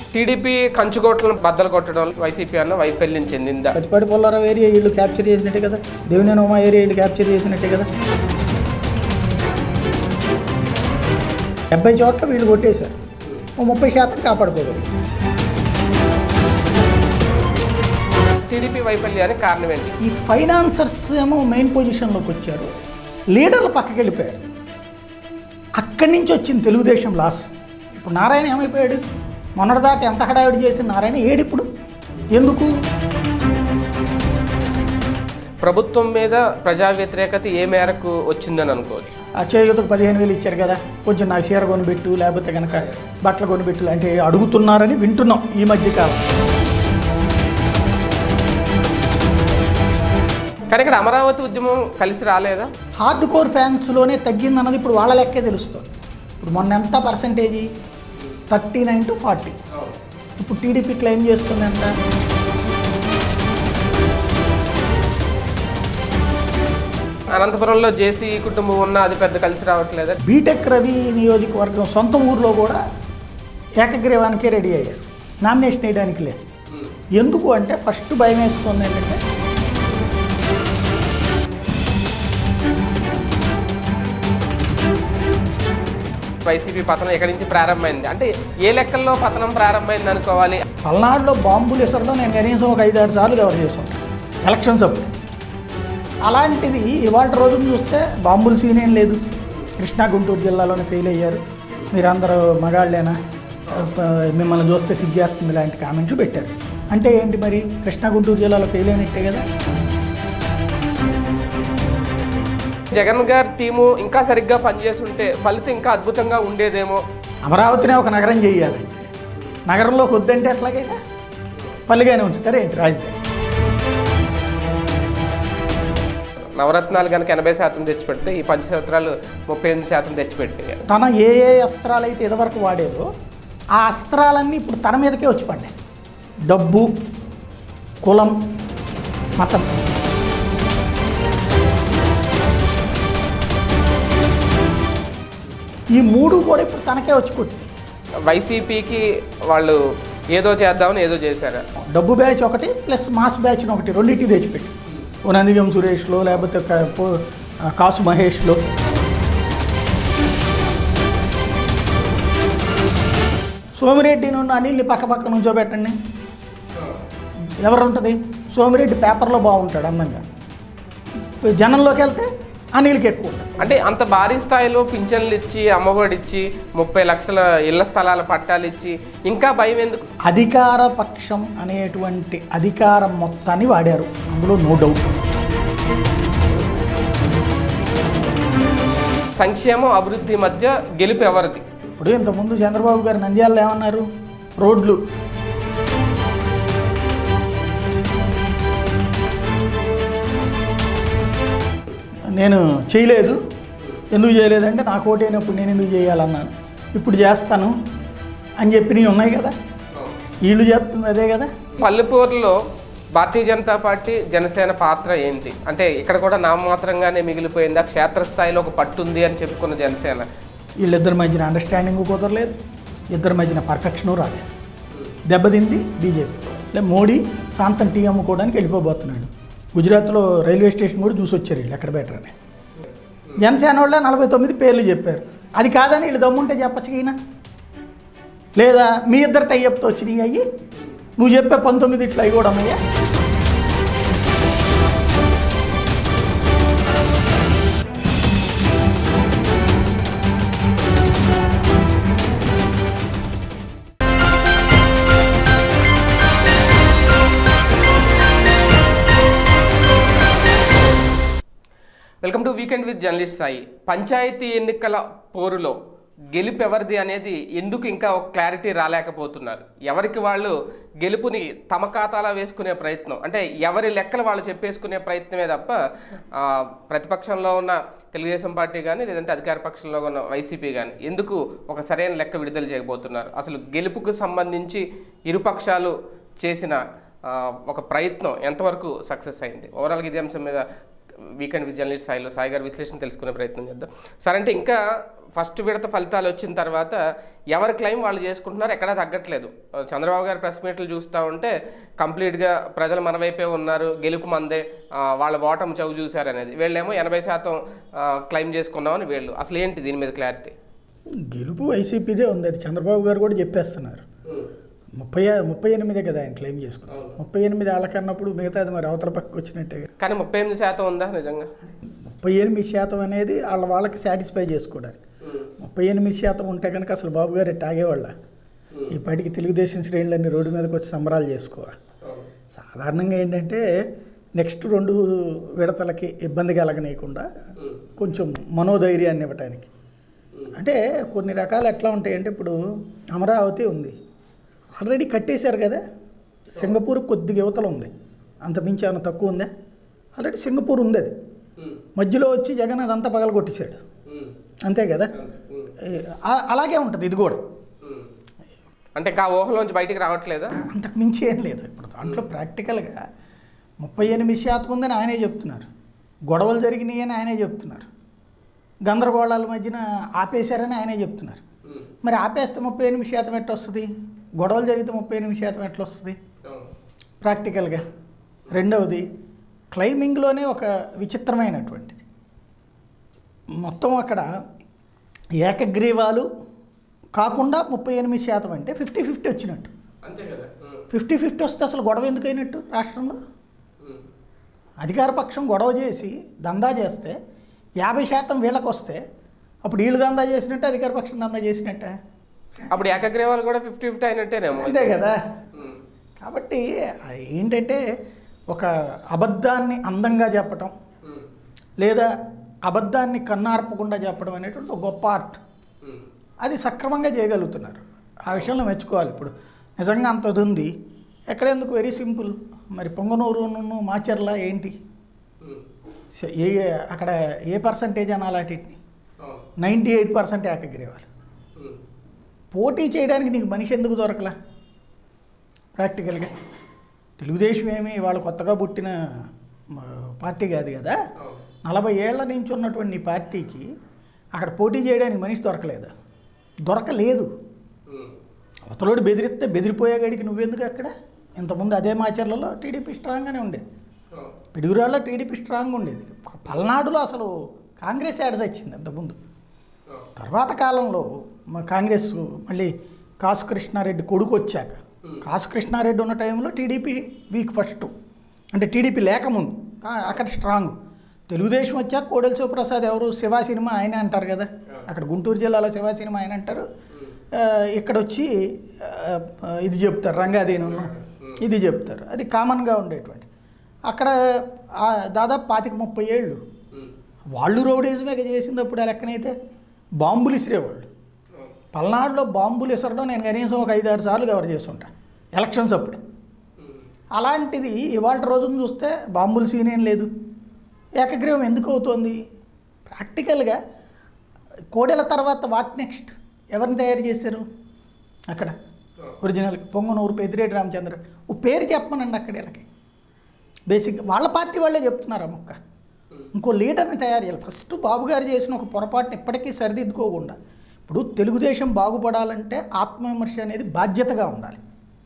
TDP కంచుకోట్లను బద్దలు కొట్టడం YCP అన్న వైఫల్యం చెందిందా? పచ్చిపాటి పోలారావు ఏరియా వీళ్ళు క్యాప్చర్ చేసినట్టే కదా, దేవినేని ఉమా ఏరియా వీళ్ళు క్యాప్చర్ చేసినట్టే కదా. 70 చోట్ల వీళ్ళు కొట్టేశారు, 30% కాపాడుకోగలరు. టీడీపీ వైఫల్యానికి కారణం ఏంటి? ఈ ఫైనాన్సర్స్ ఏమో మెయిన్ పొజిషన్లోకి వచ్చారు, లీడర్లు పక్కకి వెళ్ళిపోయారు. అక్కడి నుంచి వచ్చింది తెలుగుదేశం లాస్. ఇప్పుడు నారాయణ ఏమైపోయాడు? మొన్నటిదాకా ఎంత హడావిడి చేసిన నారాయణ ఏడిప్పుడు ఎందుకు? ప్రభుత్వం మీద ప్రజా వ్యతిరేకత ఏ మేరకు వచ్చిందని అనుకోవచ్చు. ఆ చేయూతకు 15,000 ఇచ్చారు కదా, కొంచెం నాకు చీర కొనిపెట్టు, లేకపోతే కనుక బట్టలు కొనిపెట్టు అంటే అడుగుతున్నారని వింటున్నాం ఈ మధ్యకాలం. కానీ ఇక్కడ అమరావతి ఉద్యమం కలిసి రాలేదా? హార్డ్ కోర్ ఫ్యాన్స్లోనే తగ్గిందన్నది ఇప్పుడు వాళ్ళ లెక్కే తెలుస్తుంది. ఇప్పుడు మొన్న ఎంత పర్సంటేజీ? 39 to 40. ఇప్పుడు టీడీపీ క్లెయిమ్ చేస్తుంది ఎంత? అనంతపురంలో జేసీ కుటుంబం ఉన్న అది పెద్ద కలిసి రావట్లేదా? బీటెక్ రవి నియోజకవర్గం సొంత ఊర్లో కూడా ఏకగ్రీవానికే రెడీ అయ్యారు, నామినేషన్ వేయడానికి లేదు. ఎందుకు అంటే ఫస్ట్ భయం వేస్తుంది ఏంటంటే వైసీపీ పతనం ఎక్కడి నుంచి ప్రారంభమైంది, అంటే ఏ లెక్కల్లో పతనం ప్రారంభమైంది అనుకోవాలి? పల్నాడులో బాంబులు ఎసరడం నేను కనీసం ఒక 5-6 సార్లు కవర్ చేసాను ఎలక్షన్స్ అప్పుడు. అలాంటిది ఇవాళ రోజున చూస్తే బాంబులు సీన్ ఏం లేదు. కృష్ణా గుంటూరు జిల్లాలోనే ఫెయిల్ అయ్యారు, మీరందరూ మగాళ్ళేనా, మిమ్మల్ని చూస్తే సిగ్గేస్తుంది లాంటి కామెంట్లు పెట్టారు. అంటే ఏంటి మరి? కృష్ణా గుంటూరు జిల్లాలో ఫెయిల్ అయినట్టే కదా. జగన్ గారి టీము ఇంకా సరిగ్గా పనిచేస్తుంటే ఫలితం ఇంకా అద్భుతంగా ఉండేదేమో. అమరావతినే ఒక నగరం చేయాలి, నగరంలోకి వద్దంటే అట్లాగే పల్లిగానే ఉంచుతారు ఏంటి రాజధాని? నవరత్నాలు కనుక 80% తెచ్చిపెడితే ఈ పంచసూత్రాలు 38% తెచ్చిపెట్టాయి. తన ఏ అస్త్రాలు అయితే ఇదివరకు వాడేదో ఆ అస్త్రాలన్నీ ఇప్పుడు తన మీదకే వచ్చి పడ్డాయి. డబ్బు, కులం, మతం. ఈ 3 కూడా ఇప్పుడు తనకే వచ్చి కొట్టింది. వైసీపీకి వాళ్ళు ఏదో చేద్దామని ఏదో చేశారు. డబ్బు బ్యాచ్ ఒకటి ప్లస్ మాస్ బ్యాచ్ని ఒకటి రెండింటి తెచ్చిపెట్టి, ఓ నందిగం సురేష్లో లేకపోతే కాసు మహేష్లో. సోమిరెడ్డి నుండి అనిల్ని పక్క నుంచోబెట్టండి, ఎవరు ఉంటుంది? సోమిరెడ్డి పేపర్లో బాగుంటాడు అందంగా, జనంలోకి వెళ్తే అనిల్కి ఎక్కువ. అంటే అంత భారీ స్థాయిలో పింఛన్లు ఇచ్చి, అమ్మఒడి ఇచ్చి, 30 లక్షల ఇళ్ల స్థలాల పట్టాలు ఇచ్చి ఇంకా భయం ఎందుకు? అధికార పక్షం అనేటువంటి అధికారం మొత్తాన్ని వాడారు, అందులో నో డౌట్. సంక్షేమం అభివృద్ధి మధ్య గెలుపు ఎవరిది? ఇప్పుడు ఇంతకుముందు చంద్రబాబు గారు నంద్యాలలో ఏమన్నారు? రోడ్లు నేను చేయలేదు. ఎందుకు చేయలేదంటే నాకు ఓటైనప్పుడు నేను ఎందుకు చేయాలన్నాను, ఇప్పుడు చేస్తాను అని చెప్పినవి ఉన్నాయి కదా. వీళ్ళు చెప్తుంది అదే కదా. పల్లెపూరులో భారతీయ జనతా పార్టీ జనసేన పాత్ర ఏంటి? అంటే ఇక్కడ కూడా నామమాత్రంగానే మిగిలిపోయిందా? క్షేత్రస్థాయిలో ఒక పట్టుంది అని చెప్పుకున్న జనసేన వీళ్ళిద్దరి మధ్యన అండర్స్టాండింగ్ కుదరలేదు, ఇద్దరి మధ్యన పర్ఫెక్షను రాలేదు, దెబ్బతింది బీజేపీ. మోడీ శాంతం టీ అమ్ముకోవడానికి వెళ్ళిపోబోతున్నాడు. గుజరాత్లో రైల్వే స్టేషన్ కూడా చూసి వచ్చారు వీళ్ళు ఎక్కడ బెటర్ అని. జనసేన వాళ్ళే 49 పేర్లు చెప్పారు. అది కాదని వీళ్ళు దమ్ముంటే చెప్పచ్చు ఈయన, లేదా మీ ఇద్దరు టైఅప్తో వచ్చినాయి అయ్యి నువ్వు చెప్పే 19 ఇట్లా అవి కూడా ఉన్నాయా? Welcome to weekend with journalist Sai. Panchayati ఎన్నికల పోరులో గెలుపు ఎవరిది అనేది ఎందుకు ఇంకా ఒక క్లారిటీ రాలేకపోతున్నారు. ఎవరికి వాళ్ళు గెలుపుని తమ ఖాతాలో వేసుకునే ప్రయత్నం, అంటే ఎవరి లెక్కలు వాళ్ళు చెప్పేసుకునే ప్రయత్నమే తప్ప ప్రతిపక్షంలో ఉన్న తెలుగుదేశం పార్టీ కానీ లేదంటే అధికార పక్షంలో ఉన్న వైసీపీ కానీ ఎందుకు ఒక సరైన లెక్క విడుదల చేయబోతున్నారు? అసలు గెలుపుకు సంబంధించి ఇరుపక్షాలు చేసిన ఒక ప్రయత్నం ఎంతవరకు సక్సెస్ అయింది? ఓవరాల్గా ఇదే అంశం మీద వీకెండ్ విత్ జర్నలిస్ట్ సాయిలో సాయి గారి విశ్లేషణ తెలుసుకునే ప్రయత్నం చేద్దాం. సార్, అంటే ఇంకా ఫస్ట్ విడత ఫలితాలు వచ్చిన తర్వాత ఎవరి క్లెయిమ్ వాళ్ళు చేసుకుంటున్నారు, ఎక్కడా తగ్గట్లేదు. చంద్రబాబు గారి ప్రెస్ మీట్లు చూస్తూ ఉంటే కంప్లీట్గా ప్రజలు మన వైపే ఉన్నారు, గెలుపు మందే, వాళ్ళ ఓటమి చవి చూశారు అనేది. వీళ్ళేమో 80% క్లెయిమ్ చేసుకున్నామని వీళ్ళు. అసలు ఏంటి దీని మీద క్లారిటీ? గెలుపు వైసీపీదే ఉంది, అది చంద్రబాబు గారు కూడా చెప్పేస్తున్నారు. 38 కదా ఆయన క్లెయిమ్ చేసుకున్నారు. 38 వాళ్ళకన్నప్పుడు మిగతాది మరి అవతల పక్కకు వచ్చినట్టే. కానీ 38% ఉందా నిజంగా? 38% అనేది వాళ్ళకి సాటిస్ఫై చేసుకోవడానికి. 38% ఉంటే కనుక అసలు బాబు గారు తాగేవాళ్ళ ఈ పాటికి తెలుగుదేశం శ్రేణులన్నీ రోడ్డు మీదకి వచ్చి సంబరాలు చేసుకోవాలి. సాధారణంగా ఏంటంటే నెక్స్ట్ 2 విడతలకి ఇబ్బంది కలగనీయకుండా కొంచెం మనోధైర్యాన్ని ఇవ్వటానికి. అంటే కొన్ని రకాలు ఎట్లా ఉంటాయంటే, ఇప్పుడు అమరావతి ఉంది, ఆల్రెడీ కట్టేశారు కదా. సింగపూర్ కొద్దిగా యువతలు ఉంది, అంత మించి ఏమైనా తక్కువ ఉందా? ఆల్రెడీ సింగపూర్ ఉంది, అది మధ్యలో వచ్చి జగన్ అదంతా పగలగొట్టేశాడు, అంతే కదా. అలాగే ఉంటుంది ఇది కూడా. అంటే ఇంకా ఊహలోంచి బయటికి రావట్లేదా? అంతకు మించి ఏం లేదు. ఇప్పుడు దాంట్లో ప్రాక్టికల్గా 38% ఉందని ఆయనే చెప్తున్నారు, గొడవలు జరిగినాయి అని ఆయనే చెప్తున్నారు, గందరగోళాల మధ్యన ఆపేశారని ఆయనే చెప్తున్నారు. మరి ఆపేస్తే 38% ఎట్లా వస్తుంది? గొడవలు జరిగితే 38% ఎట్లా వస్తుంది ప్రాక్టికల్గా? రెండవది, క్లైమింగ్లోనే ఒక విచిత్రమైనటువంటిది, మొత్తం అక్కడ ఏకగ్రీవాలు కాకుండా 38% అంటే 50-50 వచ్చినట్టు. 50-50 వస్తే అసలు గొడవ ఎందుకు అయినట్టు? రాష్ట్రంలో అధికార పక్షం గొడవ చేసి దందా చేస్తే 50% వీళ్ళకి వస్తే అప్పుడు వీళ్ళు దందా చేసినట్టే, అధికార పక్షం దందా చేసినట్టే. అప్పుడు ఏకగ్రీవాలు కూడా 50-50 అయినట్టేనేమో. అంతే కదా. కాబట్టి ఏంటంటే ఒక అబద్ధాన్ని అందంగా చెప్పటం లేదా అబద్ధాన్ని కన్నార్పకుండా చెప్పడం అనేటువంటి ఒక గొప్ప ఆర్ట్. అది సక్రమంగా చేయగలుగుతున్నారు, ఆ విషయంలో మెచ్చుకోవాలి. ఇప్పుడు నిజంగా అంతది ఉంది ఎక్కడెందుకు? Very simple. మరి పొంగనూరు మాచర్ల ఏంటి అక్కడ ఏ పర్సంటేజ్ అనాలటిని? 98% ఏకగ్రీవాలు. పోటీ చేయడానికి నీకు మనిషి ఎందుకు దొరకలా ప్రాక్టికల్గా? తెలుగుదేశం ఏమి వాళ్ళు కొత్తగా పుట్టిన పార్టీ కాదు కదా. 40 ఏళ్ల నుంచి ఉన్నటువంటి నీ పార్టీకి అక్కడ పోటీ చేయడానికి మనిషి దొరకలేదు. అవతలోడు బెదిరిస్తే బెదిరిపోయేగాడికి నువ్వెందుకు అక్కడ? ఇంతకుముందు అదే మాచర్లలో టీడీపీ స్ట్రాంగ్గానే ఉండేది, పిడుగురాళ్ళలో టీడీపీ స్ట్రాంగ్ ఉండేది, పల్నాడులో అసలు కాంగ్రెస్ యాడ్స్ వచ్చింది అంతకుముందు. తర్వాత కాలంలో మా కాంగ్రెస్ మళ్ళీ కాసు కృష్ణారెడ్డి కొడుకు వచ్చాక, కాసు కృష్ణారెడ్డి ఉన్న టైంలో టీడీపీ వీక్ ఫస్ట్, అంటే టీడీపీ లేకముందు అక్కడ స్ట్రాంగ్. తెలుగుదేశం వచ్చాక కోడెల శివప్రసాద్ ఎవరు? శివ సినిమా ఆయనే అంటారు కదా, అక్కడ గుంటూరు జిల్లాలో శివ సినిమా ఆయన అంటారు, ఇక్కడ వచ్చి ఇది చెప్తారు రంగాదేను ఇది చెప్తారు. అది కామన్గా ఉండేటువంటి. అక్కడ దాదాపు 25-30 ఏళ్ళు వాళ్ళు రౌడీజమే చేసినప్పుడు ఆ లెక్కనైతే బాంబులు ఇసిరేవాళ్ళు. పల్నాడులో బాంబులు ఇసరడం నేను కనీసం ఒక 5-6 సార్లు కవర్ చేస్తుంటా ఎలక్షన్స్ అప్పుడు. అలాంటిది ఇవాళ రోజున చూస్తే బాంబులు సీన్ ఏం లేదు. ఏకగ్రీవం ఎందుకు అవుతోంది? ప్రాక్టికల్గా కోడెల తర్వాత వాట్ నెక్స్ట్? ఎవరిని తయారు చేశారు అక్కడ? ఒరిజినల్ పొంగనూరు పెద్దిరెడ్డి రామచంద్ర ఓ పేరు చెప్పమనండి అక్కడ. వీళ్ళకి బేసిక్ వాళ్ళ పార్టీ వాళ్ళే చెప్తున్నారు ఆ మొక్క. ఇంకో లీడర్ని తయారు చేయాలి. ఫస్ట్ బాబు గారు చేసిన ఒక పొరపాటుని ఎప్పటికీ సరిదిద్దుకోకుండా, ఇప్పుడు తెలుగుదేశం బాగుపడాలంటే ఆత్మవిమర్శ అనేది బాధ్యతగా ఉండాలి.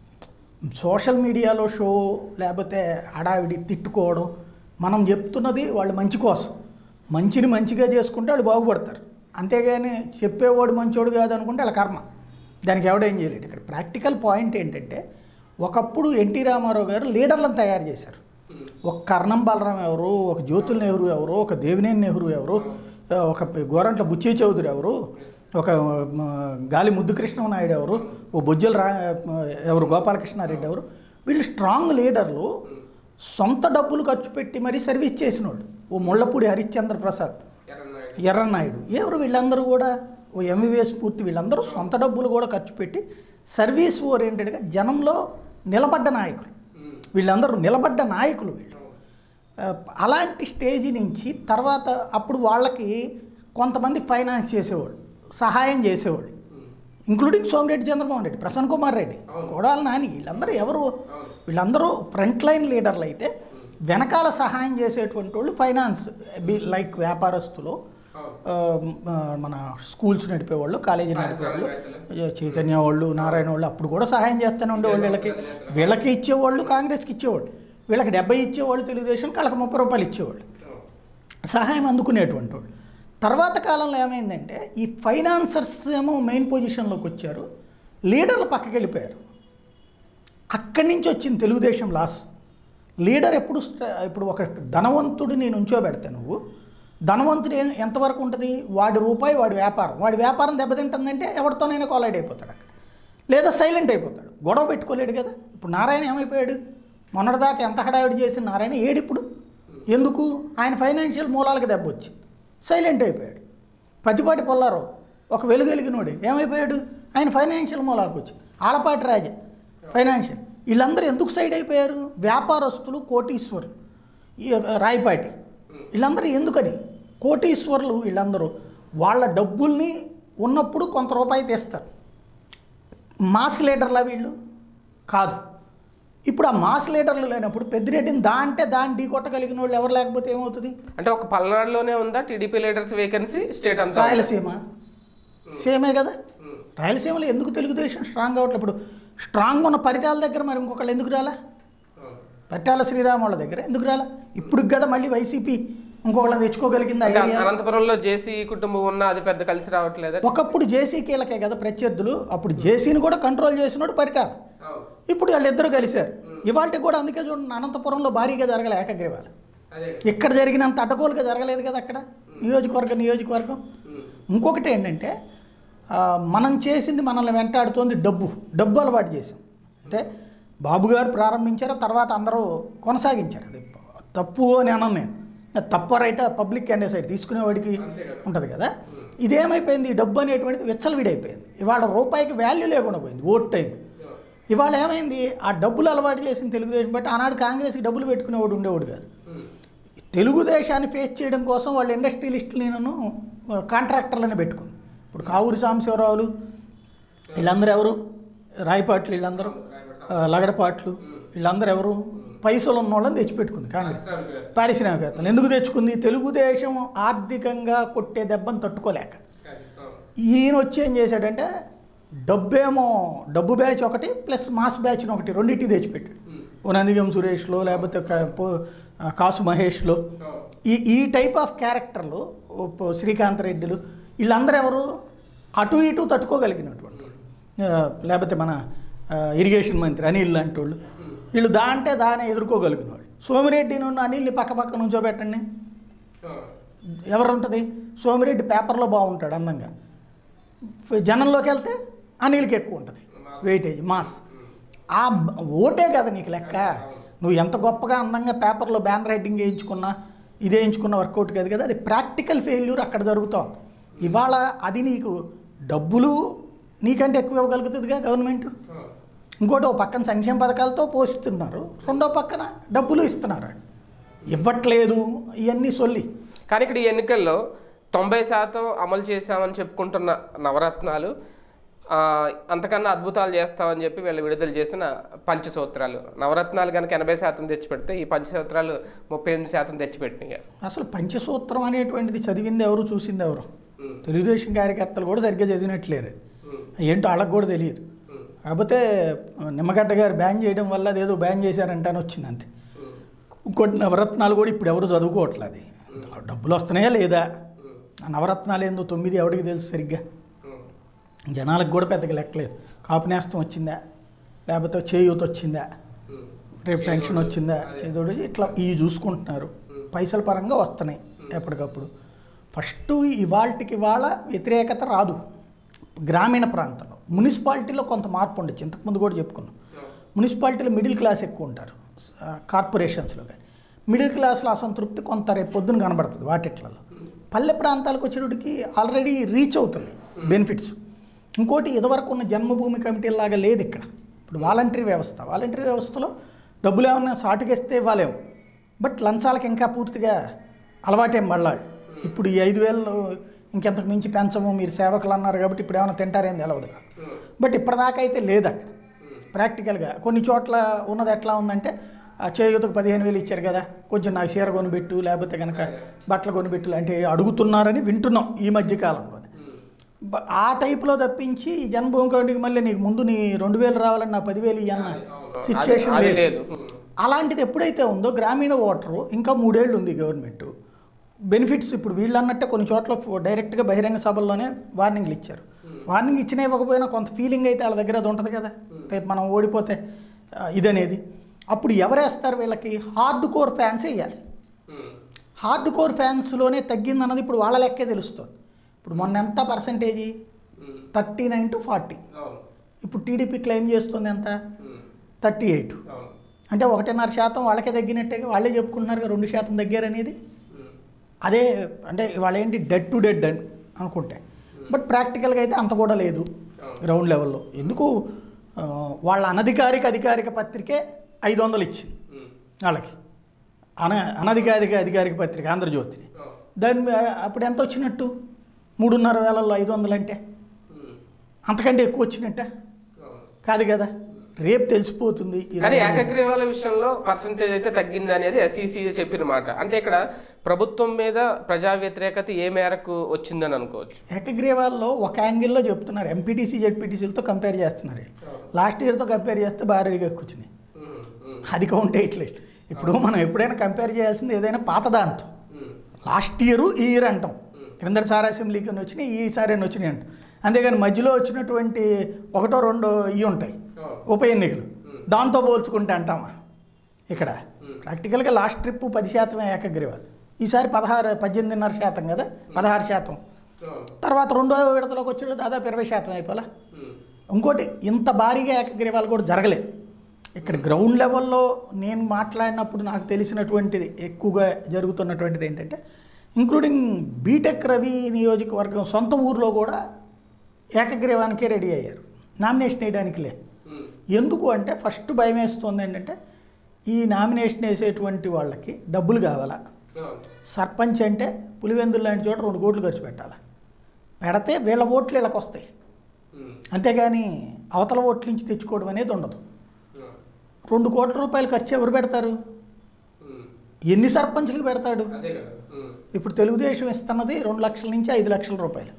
సోషల్ మీడియాలో షో లేకపోతే హడావిడి తిట్టుకోవడం, మనం చెప్తున్నది వాళ్ళు మంచి కోసం, మంచిని మంచిగా చేసుకుంటే వాళ్ళు బాగుపడతారు. అంతేగాని చెప్పేవాడు మంచోడు కాదు అనుకుంటే వాళ్ళ కర్మ, దానికి ఎవడేం చేయలేడు. ఇక్కడ ప్రాక్టికల్ పాయింట్ ఏంటంటే, ఒకప్పుడు ఎన్టీ రామారావు గారు లీడర్లను తయారు చేశారు. ఒక కర్ణం బలరాం ఎవరు, ఒక జ్యోతుల నెహ్రూ ఎవరు, ఒక దేవినేని నెహ్రూ ఎవరు, ఒక గోరంట్ల బుచ్చి చౌదరి ఎవరు, ఒక గాలి ముద్దుకృష్ణనాయుడు ఎవరు, ఓ బొజ్జల ఎవరు గోపాలకృష్ణారెడ్డి ఎవరు. వీళ్ళు స్ట్రాంగ్ లీడర్లు, సొంత డబ్బులు ఖర్చు పెట్టి మరీ సర్వీస్ చేసిన వాళ్ళు. ఓ ముళ్ళపూడి హరిశ్చంద్ర ప్రసాద్, ఎర్రన్నాయుడు ఎవరు, వీళ్ళందరూ కూడా ఓ ఎంవీఎస్ పూర్తి, వీళ్ళందరూ సొంత డబ్బులు కూడా ఖర్చు పెట్టి సర్వీస్ ఓరియంటెడ్గా జనంలో నిలబడ్డ నాయకులు. వీళ్ళందరూ నిలబడ్డ నాయకులు వీళ్ళు. అలాంటి స్టేజ్ నుంచి తర్వాత అప్పుడు వాళ్ళకి కొంతమంది ఫైనాన్స్ చేసేవాళ్ళు, సహాయం చేసేవాళ్ళు, ఇంక్లూడింగ్ సోమిరెడ్డి చంద్రమోహన్ రెడ్డి, ప్రసన్న కుమార్ రెడ్డి, కొడాలి నాని, వీళ్ళందరూ ఎవరు? వీళ్ళందరూ ఫ్రంట్ లైన్ లీడర్లు అయితే వెనకాల సహాయం చేసేటువంటి వాళ్ళు ఫైనాన్స్ లైక్ వ్యాపారస్తులు మన స్కూల్స్ నడిపేవాళ్ళు, కాలేజీ నడిపేవాళ్ళు, చైతన్య వాళ్ళు, నారాయణ వాళ్ళు అప్పుడు కూడా సహాయం చేస్తూనే ఉండేవాళ్ళు. వీళ్ళకి ఇచ్చేవాళ్ళు, కాంగ్రెస్కి ఇచ్చేవాళ్ళు, వీళ్ళకి 70 ఇచ్చేవాళ్ళు, తెలుగుదేశం వాళ్ళకి 30 రూపాయలు ఇచ్చేవాళ్ళు, సహాయం అందుకునేటువంటి వాళ్ళు. తర్వాత కాలంలో ఏమైందంటే ఈ ఫైనాన్సర్స్ ఏమో మెయిన్ పొజిషన్లోకి వచ్చారు, లీడర్లు పక్కకి వెళ్ళిపోయారు. అక్కడి నుంచి వచ్చింది తెలుగుదేశం లాస్. లీడర్ ఇప్పుడు ఒక ధనవంతుడిని నుంచోబెడితే నువ్వు, ధనవంతుడు ఎంతవరకు ఉంటుంది, వాడి రూపాయి వాడి వ్యాపారం దెబ్బతింటుందంటే ఎవరితోనైనా కొలైడ్ అయిపోతాడు అక్కడ, లేదా సైలెంట్ అయిపోతాడు, గొడవ పెట్టుకోలేడు కదా. ఇప్పుడు నారాయణ ఏమైపోయాడు, మొన్నటిదాకా ఎంత హడావిడి చేసిన నారాయణ ఏడిప్పుడు, ఎందుకు, ఆయన ఫైనాన్షియల్ మూలాలకు దెబ్బ వచ్చింది, సైలెంట్ అయిపోయాడు. పతిపాటి పొల్లారావు ఒక వెలుగెలిగినోడే ఏమైపోయాడు, ఆయన ఫైనాన్షియల్ మూలాలకు వచ్చి. ఆలపాటి రాజా ఫైనాన్షియల్. వీళ్ళందరూ ఎందుకు సైడ్ అయిపోయారు, వ్యాపారస్తులు, కోటీశ్వరులు, రాయపాటి వీళ్ళందరూ ఎందుకని, కోటీశ్వరులు వీళ్ళందరూ వాళ్ళ డబ్బుల్ని ఉన్నప్పుడు కొంత రూపాయి తీస్తారు. మాస్ లీడర్లా వీళ్ళు కాదు. ఇప్పుడు ఆ మాస్ లీడర్లు లేనప్పుడు పెద్దిరెడ్డిని దాన్ని ఢీ కొట్టగలిగిన వాళ్ళు ఎవరు లేకపోతే ఏమవుతుంది. అంటే ఒక పల్నాడులోనే ఉందా టీడీపీ లీడర్స్ వేకెన్సీ, స్టేట్ అంతా రాయలసీమ సేమే కదా. రాయలసీమలో ఎందుకు తెలుగుదేశం స్ట్రాంగ్ అవ్వట్లేదు. ఇప్పుడు స్ట్రాంగ్ ఉన్న పరిటాల దగ్గర మరి ఇంకొకళ్ళు ఎందుకు రాలా, పరిటాల శ్రీరామ్ వాళ్ళ దగ్గర ఎందుకు రాలా. ఇప్పుడు కదా మళ్ళీ వైసీపీ ఇంకొకళ్ళని తెచ్చుకోగలిగింది. అనంతపురంలో జేసీ కుటుంబం ఉన్న అది పెద్ద కలిసి రావట్లేదు. ఒకప్పుడు జేసీ కీలకే కదా ప్రత్యర్థులు, అప్పుడు జేసీని కూడా కంట్రోల్ చేసినాడు పరిటాల. ఇప్పుడు వాళ్ళిద్దరూ కలిశారు. ఇవాళకి కూడా అందుకే చూడండి, అనంతపురంలో భారీగా జరగలే ఏకగ్రీవాలు, ఇక్కడ జరిగినంత అటకోలుగా జరగలేదు కదా అక్కడ నియోజకవర్గం. ఇంకొకటి ఏంటంటే మనం చేసింది మనల్ని వెంటాడుతోంది డబ్బు అలవాటు చేసాం. అంటే బాబు గారు ప్రారంభించారు, తర్వాత అందరూ కొనసాగించారు. అది తప్పు అని అన్నాను నేను, తప్ప రైట్ పబ్లిక్ క్యాండిడేట్ తీసుకునేవాడికి ఉంటుంది కదా. ఇదేమైపోయింది, డబ్బు అనేటువంటిది విచ్చలవిడైపోయింది. ఇవాళ రూపాయికి వాల్యూ లేకుండా పోయింది ఓట్ టైం. ఇవాళ ఏమైంది, ఆ డబ్బులు అలవాటు చేసిన తెలుగుదేశం బట్టి ఆనాడు కాంగ్రెస్కి డబ్బులు పెట్టుకునేవాడు ఉండేవాడు కాదు. తెలుగుదేశాన్ని ఫేస్ చేయడం కోసం వాళ్ళు ఇండస్ట్రియలిస్టులను కాంట్రాక్టర్లను పెట్టుకుంది. ఇప్పుడు కావూరి సాంబశివరావులు వీళ్ళందరూ ఎవరు, రాయపాట్లు వీళ్ళందరూ, లగడపాట్లు వీళ్ళందరూ ఎవరు, పైసలు ఉన్న వాళ్ళని తెచ్చిపెట్టుకుంది కాంగ్రెస్. పారిశ్రామికవేత్తలు ఎందుకు తెచ్చుకుంది, తెలుగుదేశం ఆర్థికంగా కొట్టే దెబ్బను తట్టుకోలేక. ఈయన వచ్చి ఏం చేశాడంటే డబ్బు బ్యాచ్ ఒకటి ప్లస్ మాస్ బ్యాచ్ని ఒకటి రెండింటికి తెచ్చిపెట్టాడు. ఓ నందిగం సురేష్లో లేకపోతే కాసు మహేష్లో ఈ టైప్ ఆఫ్ క్యారెక్టర్లు, శ్రీకాంత్ రెడ్డిలు వీళ్ళందరూ ఎవరు అటు ఇటు తట్టుకోగలిగినటువంటి వాళ్ళు, లేకపోతే మన ఇరిగేషన్ మంత్రి అనిల్ లాంటి వాళ్ళు, వీళ్ళు దాన్ని ఎదుర్కోగలిగిన వాళ్ళు. సోమిరెడ్డి నుండి అనిల్ని పక్క నుంచోబెట్టండి, ఎవరు ఉంటుంది, సోమిరెడ్డి పేపర్లో బాగుంటాడు అందంగా, జనంలోకి వెళ్తే అనిల్కి ఎక్కువ ఉంటుంది వెయిటేజ్, మాస్. ఆ ఓటే కదా నీకు లెక్క. నువ్వు ఎంత గొప్పగా అందంగా పేపర్లో బ్యానర్ రైటింగ్ వేయించుకున్నా ఇదే వేయించుకున్న వర్కౌట్ కాదు కదా, అది ప్రాక్టికల్ ఫెయిల్యూర్ అక్కడ జరుగుతాం. ఇవాళ అది నీకు డబ్బులు నీకంటే ఎక్కువ ఇవ్వగలుగుతుందిగా గవర్నమెంట్. ఇంకోటి ఓ పక్కన సంక్షేమ పథకాలతో పోషిస్తున్నారు, రెండో పక్కన డబ్బులు ఇస్తున్నారు, ఇవ్వట్లేదు, ఇవన్నీ సొల్లి. కానీ ఇక్కడ ఈ ఎన్నికల్లో 90% అమలు చేశామని చెప్పుకుంటున్న నవరత్నాలు, అంతకన్నా అద్భుతాలు చేస్తామని చెప్పి వీళ్ళు విడుదల చేసిన పంచసూత్రాలు, నవరత్నాలు కనుక 80% తెచ్చిపెడితే ఈ పంచసూత్రాలు 38% తెచ్చిపెట్టినాయి. అసలు పంచసూత్రం అనేటువంటిది చదివింది ఎవరు, చూసింది ఎవరు, తెలుగుదేశం కార్యకర్తలు కూడా సరిగ్గా చదివినట్లేరు, ఏంటో వాళ్ళకి కూడా తెలియదు. కాకపోతే నిమ్మగడ్డ గారు బ్యాన్ చేయడం వల్ల అదేదో బ్యాన్ చేశారంటే అని వచ్చింది అంతే. ఇంకోటి నవరత్నాలు కూడా ఇప్పుడు ఎవరు చదువుకోవట్లేదు, డబ్బులు వస్తున్నాయా లేదా, ఆ నవరత్నాలు ఏందో 9 ఎవరికి తెలుసు సరిగ్గా, జనాలకు కూడా పెద్దగా లెక్కలేదు. కాపు నేస్తం వచ్చిందా, లేకపోతే చేయూత వచ్చిందా, రేపు పెన్షన్ వచ్చిందా, చేదోడు ఇట్లా ఇవి చూసుకుంటున్నారు. పైసల పరంగా వస్తున్నాయి ఎప్పటికప్పుడు. ఫస్ట్ ఇవాళకి ఇవాళ వ్యతిరేకత రాదు. గ్రామీణ ప్రాంతంలో మున్సిపాలిటీలో కొంత మార్పు ఉండొచ్చు, ఇంతకుముందు కూడా చెప్పుకున్నాం. మున్సిపాలిటీలో మిడిల్ క్లాస్ ఎక్కువ ఉంటారు, కార్పొరేషన్స్లో కానీ మిడిల్ క్లాస్లో అసంతృప్తి కొంత రేపు పొద్దున కనబడుతుంది వాటిట్లలో. పల్లె ప్రాంతాలకు వచ్చేటికి ఆల్రెడీ రీచ్ అవుతున్నాయి బెనిఫిట్స్. ఇంకోటి ఇదివరకు ఉన్న జన్మభూమి కమిటీలాగా లేదు ఇక్కడ. ఇప్పుడు వాలంటరీ వ్యవస్థలో డబ్బులు ఏమన్నా సాటుకేస్తే ఇవ్వాలేమో, బట్ లంచాలకు ఇంకా పూర్తిగా అలవాటేం పడాలి. ఇప్పుడు ఈ 5,000 ఇంకెంతకు మించి పెంచము, మీరు సేవకులు అన్నారు కాబట్టి ఇప్పుడు ఏమైనా తింటారేం తెలవదు. బట్ ఇప్పటిదాకా అయితే లేదు అక్కడ ప్రాక్టికల్గా. కొన్ని చోట్ల ఉన్నది ఎట్లా ఉందంటే చేయూతకు 15,000 ఇచ్చారు కదా, కొంచెం నాకు చీర కొనిపెట్టు, లేకపోతే కనుక బట్టలు కొనిపెట్టు అంటే అడుగుతున్నారని వింటున్నాం ఈ మధ్యకాలంలో. ఆ టైప్లో తప్పించి జన్మభూమి కౌంటికి మళ్ళీ నీకు ముందు నీ 2,000 రావాలని నా 10,000 ఇవ్వన్న సిచ్యువేషన్ లేదు. అలాంటిది ఎప్పుడైతే ఉందో గ్రామీణ ఓటరు ఇంకా 3 ఏళ్ళు ఉంది గవర్నమెంట్ బెనిఫిట్స్. ఇప్పుడు వీళ్ళు అన్నట్టే కొన్ని చోట్ల డైరెక్ట్గా బహిరంగ సభల్లోనే వార్నింగ్లు ఇచ్చారు. వార్నింగ్ ఇచ్చినా ఇవ్వకపోయినా కొంత ఫీలింగ్ అయితే వాళ్ళ దగ్గర అది ఉంటుంది కదా, రేపు మనం ఓడిపోతే ఇదనేది. అప్పుడు ఎవరేస్తారు వీళ్ళకి? హార్డ్ కోర్ ఫ్యాన్స్ వేయాలి. హార్డ్ కోర్ ఫ్యాన్స్లోనే తగ్గిందన్నది ఇప్పుడు వాళ్ళ లెక్కే తెలుస్తుంది. ఇప్పుడు మొన్న ఎంత పర్సంటేజీ? 39 to 40. ఇప్పుడు టీడీపీ క్లెయిమ్ చేస్తుంది ఎంత? 38. అంటే 1.5% వాళ్ళకే తగ్గినట్టుగా వాళ్ళే చెప్పుకుంటున్నారు 2% తగ్గారనేది. అదే అంటే వాళ్ళేంటి డెడ్ టు డెడ్ అని అనుకుంటే, బట్ ప్రాక్టికల్గా అయితే అంత కూడా లేదు గ్రౌండ్ లెవెల్లో. ఎందుకు వాళ్ళ అధికారిక పత్రికే 500 ఇచ్చింది వాళ్ళకి, అధికారిక పత్రిక ఆంధ్రజ్యోతిని. దాని అప్పుడు ఎంత వచ్చినట్టు? 3,500 500 అంటే అంతకంటే ఎక్కువ వచ్చినట్ట కాదు కదా. రేపు తెలిసిపోతుంది. కానీ ఏకగ్రీవాల విషయంలో పర్సంటేజ్ అయితే తగ్గింది అనేది ఎస్ఈసీ చెప్పిన మాట. అంటే ఇక్కడ ప్రభుత్వం మీద ప్రజా వ్యతిరేకత ఏ మేరకు వచ్చిందని అనుకోవచ్చు? ఏకగ్రీవాల్లో ఒక యాంగిల్లో చెప్తున్నారు, ఎంపీటీసీ జెడ్పీటీసీలతో కంపేర్ చేస్తున్నారు. లాస్ట్ ఇయర్తో కంపేర్ చేస్తే భారీగా కూర్చుని అది కౌంట్ అయ్యట్లేదు. ఇప్పుడు మనం ఎప్పుడైనా కంపేర్ చేయాల్సింది ఏదైనా పాత దాంతో. లాస్ట్ ఇయర్ ఈ ఇయర్ అంటాం, క్రిందసారి అసెంబ్లీకి అని వచ్చినాయి, ఈసారి అని వచ్చినాయి అంటాం. అంతేగాని మధ్యలో వచ్చినటువంటి 1 or 2 ఇవి ఉంటాయి ఉప ఎన్నికలు, దాంతో పోల్చుకుంటే అంటామా? ఇక్కడ ప్రాక్టికల్గా లాస్ట్ ట్రిప్ 10% ఏకగ్రీవాలు, ఈసారి 18.5% కదా, 16%. తర్వాత రెండో విడతలోకి వచ్చేది దాదాపు 20% అయిపోలా. ఇంకోటి ఇంత భారీగా ఏకగ్రీవాలు కూడా జరగలేదు. ఇక్కడ గ్రౌండ్ లెవెల్లో నేను మాట్లాడినప్పుడు నాకు తెలిసినటువంటిది ఎక్కువగా జరుగుతున్నటువంటిది ఏంటంటే, ఇంక్లూడింగ్ బీటెక్ రవి నియోజకవర్గం సొంత ఊర్లో కూడా ఏకగ్రీవానికే రెడీ అయ్యారు, నామినేషన్ వేయడానికి లేదు. ఎందుకు అంటే ఫస్ట్ భయం వేస్తుంది ఏంటంటే, ఈ నామినేషన్ వేసేటువంటి వాళ్ళకి డబ్బులు కావాలా. సర్పంచ్ అంటే పులివెందులు లాంటి చోట 2 కోట్లు ఖర్చు పెట్టాలా, పెడితే వీళ్ళ ఓట్లు వీళ్ళకి వస్తాయి, అంతేగాని అవతల ఓట్ల నుంచి తెచ్చుకోవడం అనేది ఉండదు. 2 కోట్ల రూపాయలు ఖర్చు ఎవరు పెడతారు? ఎన్ని సర్పంచ్లకు పెడతాడు? ఇప్పుడు తెలుగుదేశం ఇస్తున్నది 2 లక్షల నుంచి 5 లక్షల రూపాయలు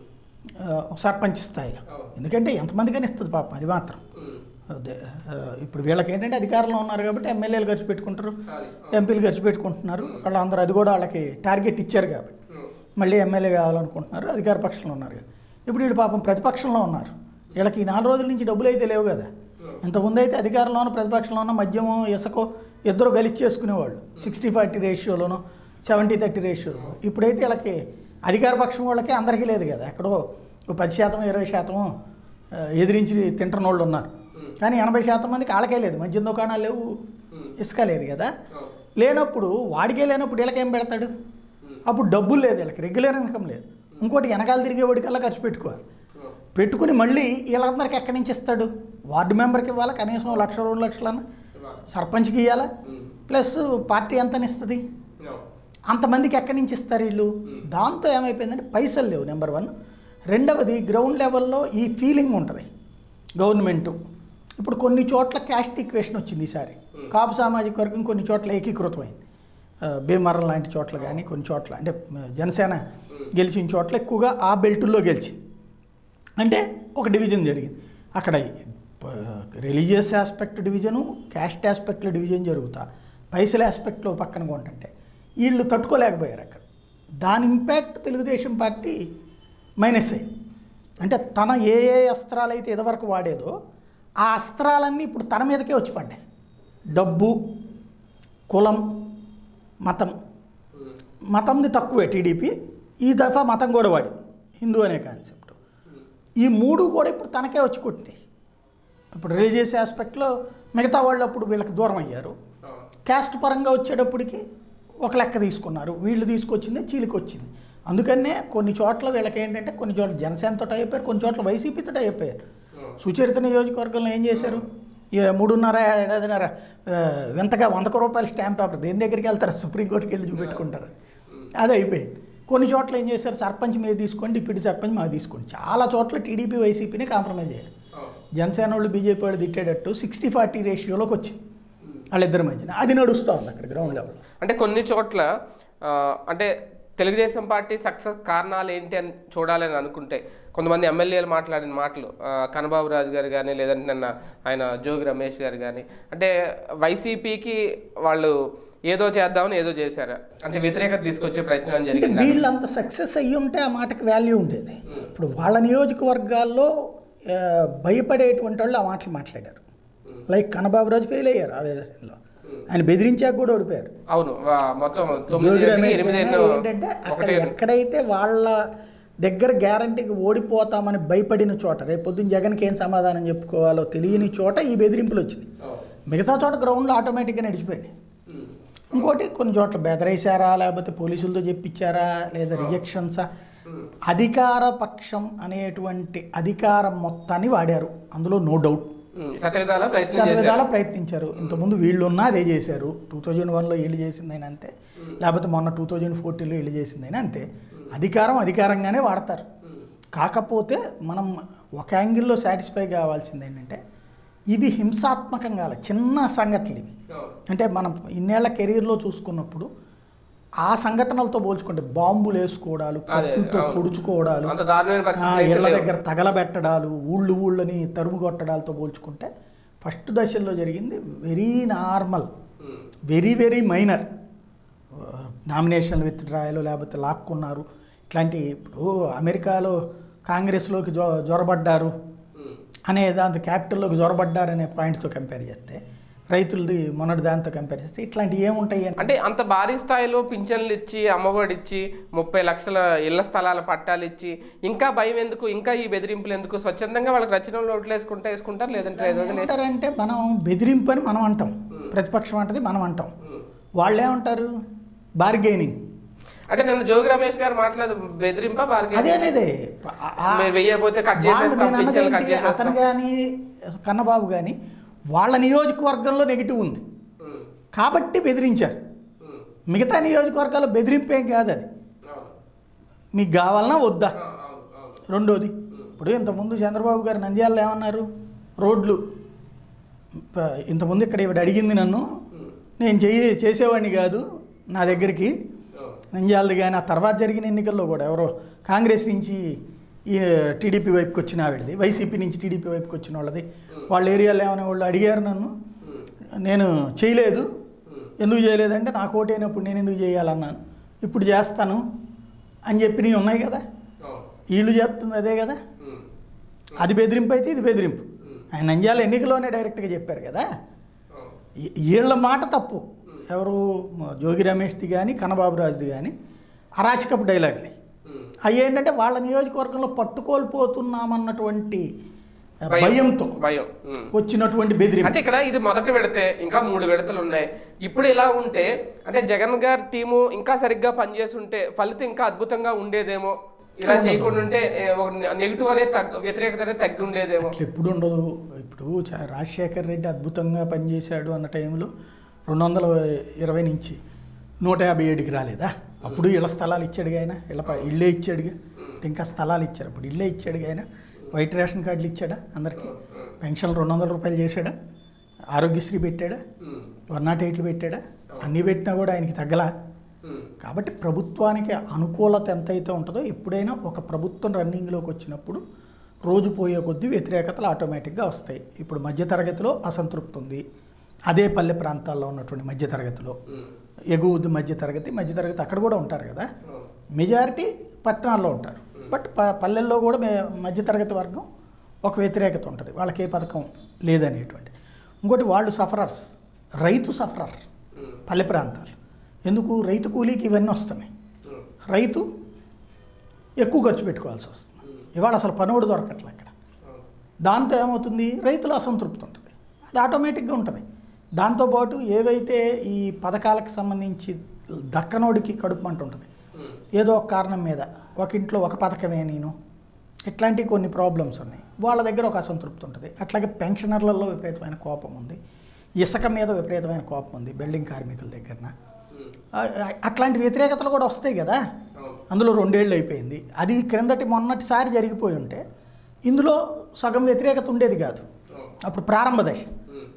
సర్పంచ్ స్థాయిలో. ఎందుకంటే ఎంతమందికని ఇస్తుంది పాపం, అది మాత్రం. ఇప్పుడు వీళ్ళకి ఏంటంటే అధికారంలో ఉన్నారు కాబట్టి ఎమ్మెల్యేలు ఖర్చు పెట్టుకుంటారు, ఎంపీలు ఖర్చు పెట్టుకుంటున్నారు, వాళ్ళందరూ అది కూడా వాళ్ళకి టార్గెట్ ఇచ్చారు కాబట్టి మళ్ళీ ఎమ్మెల్యే కావాలనుకుంటున్నారు, అధికార పక్షంలో ఉన్నారు. ఇప్పుడు వీళ్ళు పాపం ప్రతిపక్షంలో ఉన్నారు, వీళ్ళకి ఈ 4 రోజుల నుంచి డబ్బులు అయితే లేవు కదా. ఇంతకుముందు అయితే అధికారంలోనూ ప్రతిపక్షంలోనూ మద్యమో ఇసుకో ఇద్దరు కలిసి చేసుకునేవాళ్ళు, 60-40 రేషియోలోనో 70-30 రేషియోలో. ఇప్పుడైతే వీళ్ళకి అధికార పక్షం వాళ్ళకి అందరికీ లేదు కదా, ఎక్కడో 10% 20% ఎదిరించి తింటున్న వాళ్ళు ఉన్నారు. కానీ 80% మందికి వాళ్ళకే లేదు, మద్యం దుకాణాలు లేవు, ఇసుక లేదు కదా. లేనప్పుడు వాడికే లేనప్పుడు వీళ్ళకేం పెడతాడు? అప్పుడు డబ్బులు లేదు వీళ్ళకి, రెగ్యులర్ ఇన్కమ్ లేదు. ఇంకోటి వెనకాల తిరిగేవాడికల్లా ఖర్చు పెట్టుకోవాలి. పెట్టుకుని మళ్ళీ వీళ్ళందరికీ ఎక్కడి నుంచి ఇస్తాడు? వార్డు మెంబర్కి ఇవ్వాలా, కనీసం 1 లక్ష 2 లక్షలన్నా సర్పంచ్కి ఇవ్వాలా, ప్లస్ పార్టీ ఎంతని ఇస్తుంది, అంతమందికి ఎక్కడి నుంచి ఇస్తారు వీళ్ళు? దాంతో ఏమైపోయిందంటే పైసలు లేవు నెంబర్ 1. రెండవది గ్రౌండ్ లెవెల్లో ఈ ఫీలింగ్ ఉంటుంది గవర్నమెంటు. ఇప్పుడు కొన్ని చోట్ల క్యాస్ట్ ఈక్వేషన్ వచ్చింది ఈసారి, కాపు సామాజిక వర్గం కొన్ని చోట్ల ఏకీకృతమైంది. భీమవరం లాంటి చోట్ల కానీ కొన్ని చోట్ల, అంటే జనసేన గెలిచిన చోట్ల ఎక్కువగా ఆ బెల్టుల్లో గెలిచింది. అంటే ఒక డివిజన్ జరిగింది అక్కడ, రిలీజియస్ ఆస్పెక్ట్ డివిజను, క్యాస్ట్ ఆస్పెక్ట్లో డివిజన్ జరుగుతా, పైసల ఆస్పెక్ట్లో పక్కన కొంటుంటే వీళ్ళు తట్టుకోలేకపోయారు అక్కడ. దాని ఇంపాక్ట్ తెలుగుదేశం పార్టీ మైనస్ అయింది. అంటే తన ఏ అస్త్రాలు అయితే ఇదివరకు వాడేదో ఆ అస్త్రాలన్నీ ఇప్పుడు తన మీదకే వచ్చి పడ్డాయి. డబ్బు, కులం, మతంది తక్కువే టీడీపీ, ఈ దఫా మతం కూడా వాడింది, హిందూ అనే కాన్సెప్ట్. ఈ 3 కూడా ఇప్పుడు తనకే వచ్చి కొట్టినాయి. ఇప్పుడు రిలీజియస్ ఆస్పెక్ట్లో మిగతా వాళ్ళు అప్పుడు వీళ్ళకి దూరం అయ్యారు, క్యాస్ట్ పరంగా వచ్చేటప్పటికి ఒక లెక్క తీసుకున్నారు, వీళ్ళు తీసుకొచ్చింది చీలికి వచ్చింది. అందుకనే కొన్ని చోట్ల వీళ్ళకి ఏంటంటే కొన్ని చోట్ల జనసేనతో అయిపోయారు, కొన్ని చోట్ల వైసీపీతో అయిపోయారు. సుచరిత నియోజకవర్గంలో ఏం చేశారు? 3.5 వింతగా 100 రూపాయల స్టాంప్ పేపర్ దేని దగ్గరికి వెళ్తారు? సుప్రీంకోర్టుకి వెళ్ళి చూపెట్టుకుంటారు, అది అయిపోయింది. కొన్ని చోట్ల ఏం చేశారు? సర్పంచ్ మీద తీసుకోండి, డిప్యూటీ సర్పంచ్ మాకు తీసుకోండి. చాలా చోట్ల టీడీపీ వైసీపీని కాంప్రమైజ్ అయ్యారు. జనసేన వాళ్ళు బీజేపీ వాళ్ళు తిట్టేటట్టు 60-40 రేషియోలోకి వచ్చింది. వాళ్ళిద్దరి మధ్యన అది నడుస్తూ ఉంది అక్కడ గ్రౌండ్ లెవెల్. అంటే కొన్ని చోట్ల అంటే తెలుగుదేశం పార్టీ సక్సెస్ కారణాలు ఏంటి అని చూడాలని అనుకుంటే కొంతమంది ఎమ్మెల్యేలు మాట్లాడిన మాటలు, కన్నబాబు రాజు గారు కానీ లేదంటే నిన్న ఆయన జోగి రమేష్ గారు కానీ, అంటే వైసీపీకి వాళ్ళు ఏదో చేద్దామని ఏదో చేశారు, అంటే వ్యతిరేకత తీసుకొచ్చే ప్రయత్నం జరిగింది. వీళ్ళంత సక్సెస్ అయ్యి ఉంటే ఆ మాటకి వాల్యూ ఉండేది. ఇప్పుడు వాళ్ళ నియోజకవర్గాల్లో భయపడేటువంటి వాళ్ళు ఆ మాటలు మాట్లాడారు. లైక్ కన్నబాబు రాజు ఫెయిల్ అయ్యారు ఆ విషయంలో, ఆయన బెదిరించాక కూడా ఓడిపోయారు. అవును, మొత్తం ఏంటంటే అక్కడ ఎక్కడైతే వాళ్ళ దగ్గర గ్యారంటీకి ఓడిపోతామని భయపడిన చోట, రేపు పొద్దున్న జగన్కి ఏం సమాధానం చెప్పుకోవాలో తెలియని చోట ఈ బెదిరింపులు వచ్చినాయి. మిగతా చోట గ్రౌండ్లో ఆటోమేటిక్గా నడిచిపోయినాయి. ఇంకోటి కొన్ని చోట్ల బెదరేశారా, లేకపోతే పోలీసులతో చెప్పించారా, లేదా రిజెక్షన్సా, అధికార పక్షం అనేటువంటి అధికారం మొత్తాన్ని వాడారు, అందులో నో డౌట్. శతవిధాలా ప్రయత్నించారు. ఇంతకుముందు వీళ్ళు ఉన్నా అదే చేశారు. 2001లో వీళ్ళు చేసిందైనా అంతే, లేకపోతే మొన్న 2014లో వీళ్ళు చేసిందైనా అంతే. అధికారంగానే వాడతారు. కాకపోతే మనం ఒక యాంగిల్లో సాటిస్ఫై కావాల్సింది ఏంటంటే ఇవి హింసాత్మకంగా చిన్న సంఘటనలు ఇవి. అంటే మనం ఇన్నేళ్ల కెరీర్లో చూసుకున్నప్పుడు ఆ సంఘటనలతో పోల్చుకుంటే బాంబులు వేసుకోవడాలు, కత్తులతో పొడుచుకోవడాలు, ఇళ్ల దగ్గర తగలబెట్టడాలు, ఊళ్ళని తరుము కొట్టడాలతో పోల్చుకుంటే ఫస్ట్ దశల్లో జరిగింది very normal, very very minor. నామినేషన్లు విత్డ్రాయలు, లేకపోతే లాక్కున్నారు, ఇట్లాంటి. ఇప్పుడు అమెరికాలో కాంగ్రెస్లోకి జొరబడ్డారు అనే దాంతో, క్యాపిటల్లోకి జొరబడ్డారనే పాయింట్తో కంపేర్ చేస్తే, రైతులది మొన్నటి దాంతో కంపేర్ చేస్తే ఇట్లాంటివి ఏముంటాయి అంటే అంత భారీ స్థాయిలో పింఛన్లు ఇచ్చి, అమ్మఒడి ఇచ్చి, 30 లక్షల ఇళ్ల స్థలాల పట్టాలు ఇచ్చి, ఇంకా భయం ఎందుకు, ఇంకా ఈ బెదిరింపులు ఎందుకు? స్వచ్ఛందంగా వాళ్ళకి నచ్చిన ఓట్లు వేసుకుంటారు, లేదంటే అంటే మనం బెదిరింపు అని మనం అంటాం, ప్రతిపక్షం అంటది మనం అంటాం, వాళ్ళు ఏమంటారు బార్గెయినింగ్. అంటే నన్ను జోగి రమేష్ గారు మాట్లాడు బెదిరింప అదేనేదే వెయ్యబోతే అతను కానీ కన్నబాబు కానీ వాళ్ళ నియోజకవర్గంలో నెగిటివ్ ఉంది కాబట్టి బెదిరించారు. మిగతా నియోజకవర్గాల్లో బెదిరింపు ఏం కాదు, అది మీకు కావాలన్నా వద్దా. రెండోది, ఇప్పుడు ఇంతకుముందు చంద్రబాబు గారు నంద్యాలలో ఏమన్నారు, రోడ్లు ఇంతకుముందు ఇక్కడ ఇవిడ అడిగింది నన్ను, నేను చేసేవాడిని కాదు, నా దగ్గరికి నంద్యాలది. కానీ ఆ తర్వాత జరిగిన ఎన్నికల్లో కూడా ఎవరో కాంగ్రెస్ నుంచి ఈ టీడీపీ వైపుకి వచ్చిన ఆవిడది, వైసీపీ నుంచి టీడీపీ వైపుకి వచ్చిన వాళ్ళది, వాళ్ళ ఏరియాలో ఏమైనా వాళ్ళు అడిగారు నన్ను, నేను చేయలేదు. ఎందుకు చేయలేదంటే నాకు ఓటైనప్పుడు నేను ఎందుకు చేయాలన్నాను, ఇప్పుడు చేస్తాను అని చెప్పి ఉన్నాయి కదా. వీళ్ళు చెప్తుంది అదే కదా, అది బెదిరింపు అయితే ఇది బెదిరింపు. ఆయన నంద్యాల ఎన్నికలోనే డైరెక్ట్గా చెప్పారు కదా. వీళ్ళ మాట తప్పు, ఎవరు జోగి రమేష్ది కానీ కన్నబాబు రాజుది కానీ అరాచకపు డైలాగులు అవి ఏంటంటే వాళ్ళ నియోజకవర్గంలో పట్టుకోల్పోతున్నామన్నటువంటి భయంతో వచ్చినటువంటి బెదిరింపు. అంటే ఇక్కడ ఇది మొదటి విడతే, ఇంకా 3 విడతలు ఉన్నాయి. ఇప్పుడు ఇలా ఉంటే అంటే జగన్ గారి టీము ఇంకా సరిగ్గా పనిచేస్తుంటే ఫలితం ఇంకా అద్భుతంగా ఉండేదేమో, ఇలా చేయకుండా ఉంటే నెగిటివ్ అనేది వ్యతిరేకత అనేది తగ్గి ఉండేదేమో. ఎప్పుడు ఉండదు. ఇప్పుడు రాజశేఖర్ రెడ్డి అద్భుతంగా పనిచేశాడు అన్న టైంలో 220 నుంచి 157కి రాలేదా? అప్పుడు ఇళ్ల స్థలాలు ఇచ్చాడు ఆయన, ఇళ్ళే ఇచ్చాడుగా, ఇంకా స్థలాలు ఇచ్చారు. అప్పుడు ఇళ్ళే ఇచ్చాడు ఆయన. వైట్ రేషన్ కార్డులు ఇచ్చాడా అందరికీ? పెన్షన్లు 200 రూపాయలు చేశాడా? ఆరోగ్యశ్రీ పెట్టాడా? 108లు పెట్టాడా? అన్నీ పెట్టినా కూడా ఆయనకి తగ్గలా. కాబట్టి ప్రభుత్వానికి అనుకూలత ఎంతైతే ఉంటుందో, ఎప్పుడైనా ఒక ప్రభుత్వం రన్నింగ్లోకి వచ్చినప్పుడు రోజు పోయే కొద్దీ వ్యతిరేకతలు ఆటోమేటిక్గా వస్తాయి. ఇప్పుడు మధ్యతరగతిలో అసంతృప్తి ఉంది, అదే పల్లె ప్రాంతాల్లో ఉన్నటువంటి మధ్యతరగతిలో, ఎగువ మధ్యతరగతి అక్కడ కూడా ఉంటారు కదా. మెజారిటీ పట్టణాల్లో ఉంటారు, బట్ పల్లెల్లో కూడా మధ్యతరగతి వర్గం ఒక వ్యతిరేకత ఉంటుంది, వాళ్ళకి ఏ పథకం లేదనేటువంటి. ఇంకోటి వాళ్ళు సఫరర్స్, రైతు సఫరర్ పల్లె ప్రాంతాలు. ఎందుకు? రైతు కూలీకి ఇవన్నీ వస్తున్నాయి, రైతు ఎక్కువ ఖర్చు పెట్టుకోవాల్సి వస్తుంది. ఇవాళ అసలు పనోడు దొరకట్లే అక్కడ. దాంతో ఏమవుతుంది, రైతులు అసంతృప్తి ఉంటుంది, అది ఆటోమేటిక్గా ఉంటుంది. దాంతోపాటు ఏవైతే ఈ పథకాలకు సంబంధించి దక్కనోడికి కడుపు మంట ఉంటుంది, ఏదో ఒక కారణం మీద ఒక ఇంట్లో ఒక పథకమే నేను, ఇట్లాంటి కొన్ని ప్రాబ్లమ్స్ ఉన్నాయి, వాళ్ళ దగ్గర ఒక అసంతృప్తి ఉంటుంది. అట్లాగే పెన్షనర్లలో విపరీతమైన కోపం ఉంది, ఇసుక మీద విపరీతమైన కోపం ఉంది, బిల్డింగ్ కార్మికుల దగ్గరన. అట్లాంటి వ్యతిరేకతలు కూడా వస్తాయి కదా. అందులో 2 ఏళ్ళు అయిపోయింది, అది మొన్నటిసారి జరిగిపోయి ఉంటే ఇందులో సగం వ్యతిరేకత ఉండేది కాదు. అప్పుడు ప్రారంభ దశ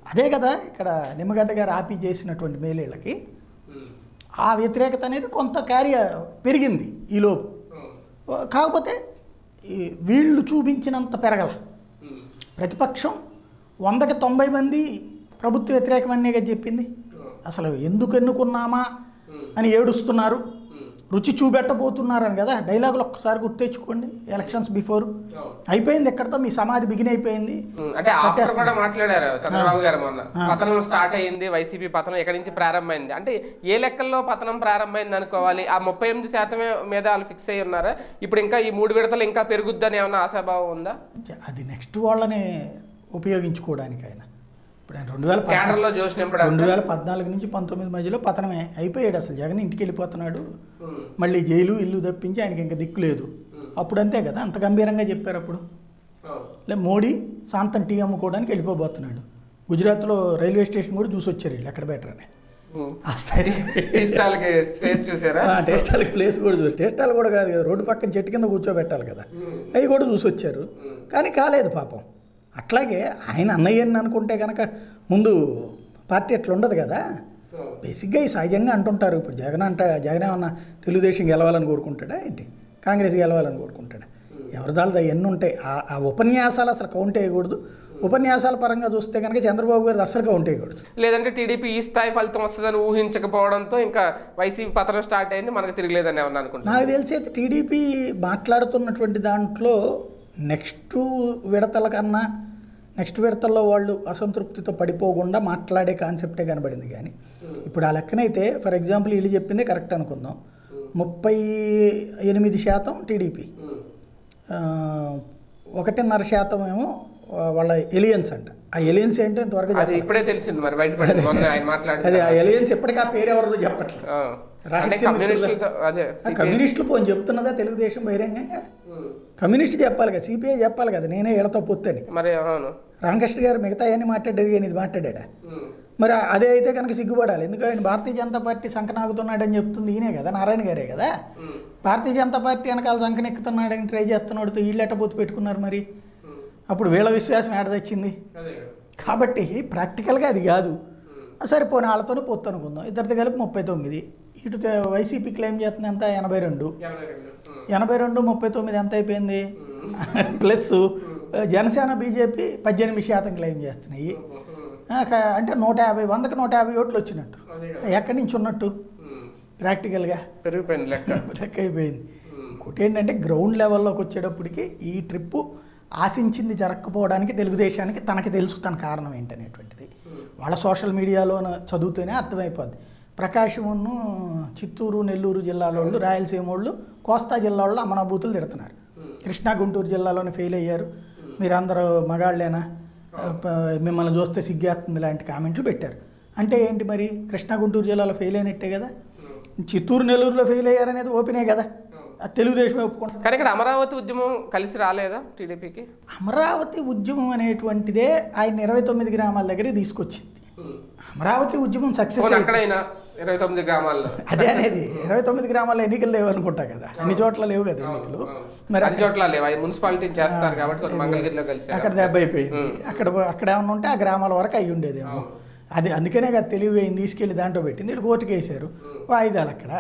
అదే కదా ఇక్కడ నిమ్మగడ్డ గారు ఆపి చేసినటువంటి మేలేళ్ళకి ఆ వ్యతిరేకత అనేది కొంత పెరిగింది ఈలోపు. కాకపోతే వీళ్ళు చూపించినంత పెరగల. ప్రతిపక్షం 100కి 90 మంది ప్రభుత్వ వ్యతిరేకమనేగా చెప్పింది. అసలు ఎందుకు ఎన్నుకున్నామా అని ఏడుస్తున్నారు, రుచి చూపెట్టబోతున్నారని కదా డైలాగులు ఒక్కసారి గుర్తెచ్చుకోండి. ఎలక్షన్స్ బిఫోర్ అయిపోయింది, ఎక్కడితో మీ సమాధి బిగిన్ అయిపోయింది. అంటే ఆఫ్టర్ కూడా మాట్లాడారు చంద్రబాబు గారు మొన్న, పతనం స్టార్ట్ అయ్యింది, వైసీపీ పతనం ఎక్కడి నుంచి ప్రారంభమైంది అంటే ఏ లెక్కల్లో పతనం ప్రారంభమైంది అనుకోవాలి? ఆ 38% మీద వాళ్ళు ఫిక్స్ అయ్యి ఉన్నారా? ఇప్పుడు ఇంకా ఈ 3 విడతలు ఇంకా పెరుగుద్దని ఏమన్నా ఆశాభావం ఉందా? అది నెక్స్ట్ వాళ్ళని ఉపయోగించుకోవడానికి ఆయన ఇప్పుడు 2014 నుంచి 19 మధ్యలో పతనమే అయిపోయాడు. అసలు జగన్ ఇంటికి వెళ్ళిపోతున్నాడు, మళ్ళీ జైలు ఇల్లు తప్పించి ఆయనకి ఇంకా దిక్కు లేదు. అప్పుడు అంతే కదా, అంత గంభీరంగా చెప్పారు అప్పుడు. మోడీ శాంతం టీ అమ్ముకోవడానికి వెళ్ళిపోబోతున్నాడు. గుజరాత్లో రైల్వే స్టేషన్ కూడా చూసి వచ్చారు వీళ్ళు ఎక్కడ బెటర్ అని. ఆ స్థాయి టెస్టాలకి ప్లేస్ కూడా చూసి, టెస్టాలు కూడా కాదు కదా, రోడ్డు పక్కన చెట్టు కింద కూర్చోబెట్టాలి కదా, అవి కూడా చూసి వచ్చారు. కానీ కాలేదు పాపం. అట్లాగే ఆయన అన్నయ్యని అనుకుంటే కనుక ముందు పార్టీ అట్లా ఉండదు కదా. బేసిక్గా ఈ సహజంగా అంటుంటారు. ఇప్పుడు జగన్ ఏమన్నా తెలుగుదేశం గెలవాలని కోరుకుంటాడా ఏంటి, కాంగ్రెస్ గెలవాలని కోరుకుంటాడా? ఎవరి దాళ్ళది అవన్నీ ఉంటాయి. ఆ ఉపన్యాసాలు అసలు కౌంట్ వేయకూడదు. ఉపన్యాసాల పరంగా చూస్తే కనుక చంద్రబాబు గారు అసలు కౌంట్ వేయకూడదు. లేదంటే టీడీపీ ఈ స్థాయి ఫలితం వస్తుందని ఊహించకపోవడంతో ఇంకా వైసీపీ పతనం స్టార్ట్ అయింది, మనకు తిరగలేదని ఏమన్నా అనుకుంటున్నాను. నాకు తెలిసి అయితే టీడీపీ మాట్లాడుతున్నటువంటి దాంట్లో నెక్స్ట్ విడతల్లో వాళ్ళు అసంతృప్తితో పడిపోకుండా మాట్లాడే కాన్సెప్టే కనబడింది. కానీ ఇప్పుడు ఆ లెక్కనైతే ఫర్ ఎగ్జాంపుల్ వీళ్ళు చెప్పిందే కరెక్ట్ అనుకుందాం, 38% టీడీపీ, 1.5% ఏమో వాళ్ళ ఎలియన్స్ అంట. ఆ ఎలియన్స్ ఏంటో ఇంతవరకు ఇప్పుడే తెలిసింది, మరి బయటపడింది ఆయన మాట్లాడి. అదే ఆ ఎలియన్స్ ఎప్పటికీ ఆ పేరు ఎవరిదో చెప్పట్లేదు. కమ్యూనిస్టులు పోని చెప్తున్నదా తెలుగుదేశం బహిరంగంగా? కమ్యూనిస్ట్ చెప్పాలి కదా, సిపిఐ చెప్పాలి కదా నేనే ఎడతో పొత్తని. మరి రామకృష్ణ గారు మిగతా అన్ని మాట్లాడారు కానీ ఇది మాట్లాడా. మరి అదే అయితే కనుక సిగ్గుపడాలి. ఎందుకంటే భారతీయ జనతా పార్టీ సంకనాగుతున్నాడని చెప్తుంది ఈయనే కదా, నారాయణ గారే కదా. భారతీయ జనతా పార్టీ వెనకాల సంకనెక్కుతున్నాడని ట్రై చేస్తున్నాడుతో వీళ్ళు ఎట్టబోతు పెట్టుకున్నారు. మరి అప్పుడు వీళ్ళ విశ్వాసం ఏడ తెచ్చింది? కాబట్టి ప్రాక్టికల్గా అది కాదు. సరిపోయిన వాళ్ళతోనే పొత్తు అనుకుందాం, ఇద్దరితో కలిపి 39. ఇటు వైసీపీ క్లెయిమ్ చేస్తుంది ఎంత, 82. 39 ఎంత అయిపోయింది? ప్లస్ జనసేన బీజేపీ 18% క్లెయిమ్ చేస్తున్నాయి. అంటే 150, 100కి 150 ఓట్లు వచ్చినట్టు. ఎక్కడి నుంచి ఉన్నట్టు ప్రాక్టికల్గా లెక్క అయిపోయింది. ఇంకోటి ఏంటంటే గ్రౌండ్ లెవెల్లోకి వచ్చేటప్పటికి ఈ ట్రిప్పు ఆశించింది జరగకపోవడానికి తెలుగుదేశానికి తనకి తెలుసు తన కారణం ఏంటనేటువంటిది. వాళ్ళ సోషల్ మీడియాలో చదువుతూనే అర్థమైపోద్ది. ప్రకాశమును, చిత్తూరు, నెల్లూరు జిల్లాలో వాళ్ళు, రాయలసీమ వాళ్ళు, కోస్తా జిల్లా వాళ్ళు అమనాభూతులు తిడుతున్నారు. కృష్ణా, గుంటూరు జిల్లాలోనే ఫెయిల్ అయ్యారు, మీరందరూ మగాళ్ళేనా, మిమ్మల్ని చూస్తే సిగ్గేస్తుంది లాంటి కామెంట్లు పెట్టారు. అంటే ఏంటి మరి, కృష్ణా, గుంటూరు జిల్లాలో ఫెయిల్ అయినట్టే కదా. చిత్తూరు, నెల్లూరులో ఫెయిల్ అయ్యారనేది ఓపెనే కదా, తెలుగుదేశమే ఒప్పుకుంటారు. కానీ ఇక్కడ అమరావతి ఉద్యమం కలిసి రాలేదా టీడీపీకి? అమరావతి ఉద్యమం అనేటువంటిదే ఆయన 29 గ్రామాల దగ్గరే తీసుకొచ్చింది. అమరావతి ఉద్యమం సక్సెస్ 29 గ్రామాల్లో అదే అనేది 29 గ్రామాల్లో ఎన్నికలు లేవు అనుకుంటా కదా, అన్ని చోట్ల లేవు కదా ఎన్నికలు. మరి అన్ని చోట్ల లేవు, మున్సిపాలిటీ చేస్తారు కాబట్టి మంగళగిరిలో కలిసి అక్కడ దెబ్బ అయిపోయింది. అక్కడ ఏమన్నా ఉంటే ఆ గ్రామాల వరకు అయ్యి ఉండేదేమో. అది అందుకనే కదా తెలివిగా తీసుకెళ్ళి దాంట్లో పెట్టింది. వీళ్ళు కోర్టుకు వేశారు, వాయిదాలు అక్కడ.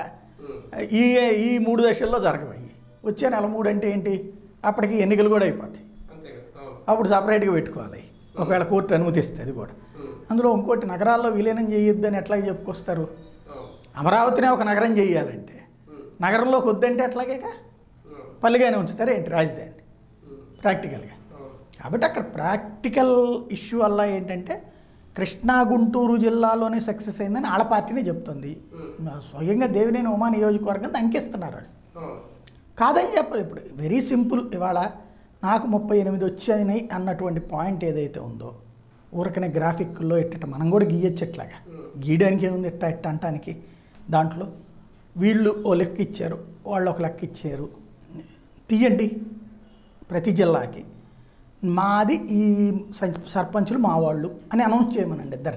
ఈ 3 దశల్లో జరగబోయి వచ్చే నెల 3 అంటే ఏంటి, అప్పటికి ఎన్నికలు కూడా అయిపోతాయి. అప్పుడు సపరేట్గా పెట్టుకోవాలి ఒకవేళ కోర్టు అనుమతిస్తే. అది కూడా అందులో ఇంకోటి, నగరాల్లో విలీనం చేయొద్దని ఎట్లాగే చెప్పుకొస్తారు. అమరావతినే ఒక నగరం చేయాలంటే నగరంలోకి వద్దంటే ఎట్లాగేగా పల్లిగానే ఉంచుతారు ఏంటి రాజధాని ప్రాక్టికల్గా. కాబట్టి అక్కడ ప్రాక్టికల్ ఇష్యూ వల్ల ఏంటంటే కృష్ణా, గుంటూరు జిల్లాలోనే సక్సెస్ అయిందని ఆళ్ళ పార్టీనే చెప్తుంది. స్వయంగా దేవినేని ఉమా నియోజకవర్గాన్ని అంకిస్తున్నారు వాళ్ళు. కాదని చెప్పదు. ఇప్పుడు వెరీ సింపుల్, ఇవాళ నాకు 38 వచ్చాయినాయి అన్నటువంటి పాయింట్ ఏదైతే ఉందో ఊరకనే గ్రాఫిక్లో ఎట్ట మనం కూడా గీయచ్చు. ఎట్లాగా గీయడానికి ఏముంది, ఎట్ట అంటానికి. దాంట్లో వీళ్ళు ఓ లెక్క ఇచ్చారు, వాళ్ళు ఒక లెక్క ఇచ్చారు, తీయండి ప్రతి జిల్లాకి మాది ఈ సర్పంచులు మా వాళ్ళు అని అనౌన్స్ చేయమనండి. ఇద్దరు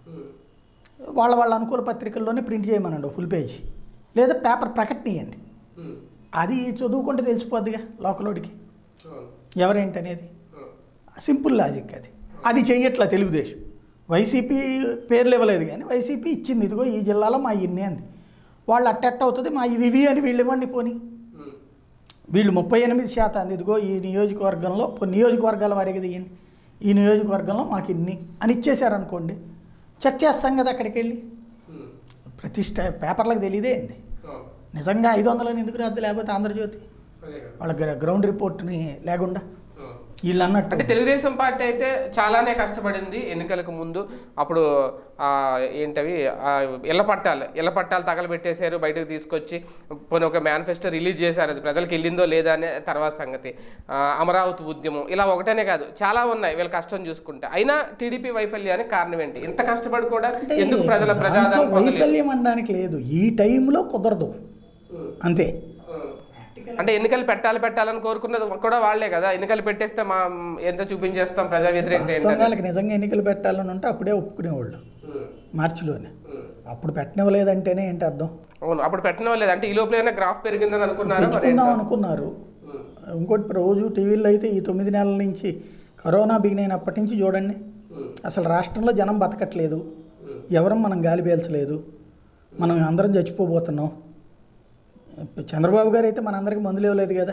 వాళ్ళ అనుకూల పత్రికల్లోనే ప్రింట్ చేయమనండి ఫుల్ పేజ్, లేదా పేపర్ ప్రకటనీయండి. అది చదువుకుంటే తెలిసిపోద్దిగా లోకలోడికి ఎవరేంటనేది. సింపుల్ లాజిక్ అది. అది చెయ్యట్లా తెలుగుదేశం. వైసీపీ పేర్లు ఇవ్వలేదు కానీ వైసీపీ ఇచ్చింది, ఇదిగో ఈ జిల్లాలో మా ఇన్ని అంది. వాళ్ళు అట్టెట్ట అవుతుంది మా ఇవి అని వీళ్ళు ఇవ్వండి పోని. వీళ్ళు 38% ఇదిగో ఈ నియోజకవర్గంలో నియోజకవర్గాల వారికి తీయండి, ఈ నియోజకవర్గంలో మాకు ఇన్ని అని ఇచ్చేశారనుకోండి, చెక్ చేస్తాం కదా అక్కడికి వెళ్ళి. ప్రతిష్ట పేపర్లకు తెలియదే ఏంది నిజంగా 500 ఎందుకు రాదు, లేకపోతే ఆంధ్రజ్యోతి వాళ్ళ గ్రౌండ్ రిపోర్ట్ని లేకుండా వీళ్ళు అన్నట్టు. అంటే తెలుగుదేశం పార్టీ అయితే చాలానే కష్టపడింది ఎన్నికలకు ముందు. అప్పుడు ఏంటవి ఇళ్ల పట్టాలు తగలబెట్టేశారు, బయటకు తీసుకొచ్చి పోనీ ఒక మేనిఫెస్టో రిలీజ్ చేశారు. అది ప్రజలకు వెళ్ళిందో లేదా అనే తర్వాత సంగతి. అమరావతి ఉద్యమం ఇలా ఒకటనే కాదు చాలా ఉన్నాయి వీళ్ళ కష్టం చూసుకుంటే. అయినా టీడీపీ వైఫల్యానికి కారణం ఏంటి? ఇంత కష్టపడి కూడా ఎందుకు ప్రజాదరణ వైఫల్యం అనడానికి లేదు, ఈ టైంలో కుదరదు అంతే. అంటే ఎన్నికలు పెట్టాలని కోరుకున్నది కూడా వాళ్లే కదా. ఎన్నికలు పెట్టేస్తే మా ఎంత చూపించేస్తాం ప్రజా వ్యతిరేకత. వాళ్ళకి నిజంగా ఎన్నికలు పెట్టాలని ఉంటే అప్పుడే ఒప్పుకునేవాళ్ళు మార్చిలోనే. అప్పుడు పెట్టనివ్వలేదంటేనే ఏంటి అర్థం? అవును, అప్పుడు పెట్టనివ్వలేదు అంటే ఈ లోపలైనా గ్రాఫ్ పెరిగిందని అనుకున్నారు. ఇంకోటి రోజు టీవీలో అయితే ఈ 9 నెలల నుంచి కరోనా బిగిన్ అయినప్పటి నుంచి చూడండి, అసలు రాష్ట్రంలో జనం బతకట్లేదు, ఎవరం మనం గాలి పీల్చలేదు, మనం అందరం చచ్చిపోబోతున్నాం. చంద్రబాబు గారు అయితే మనందరికి మందులు ఇవ్వలేదు కదా,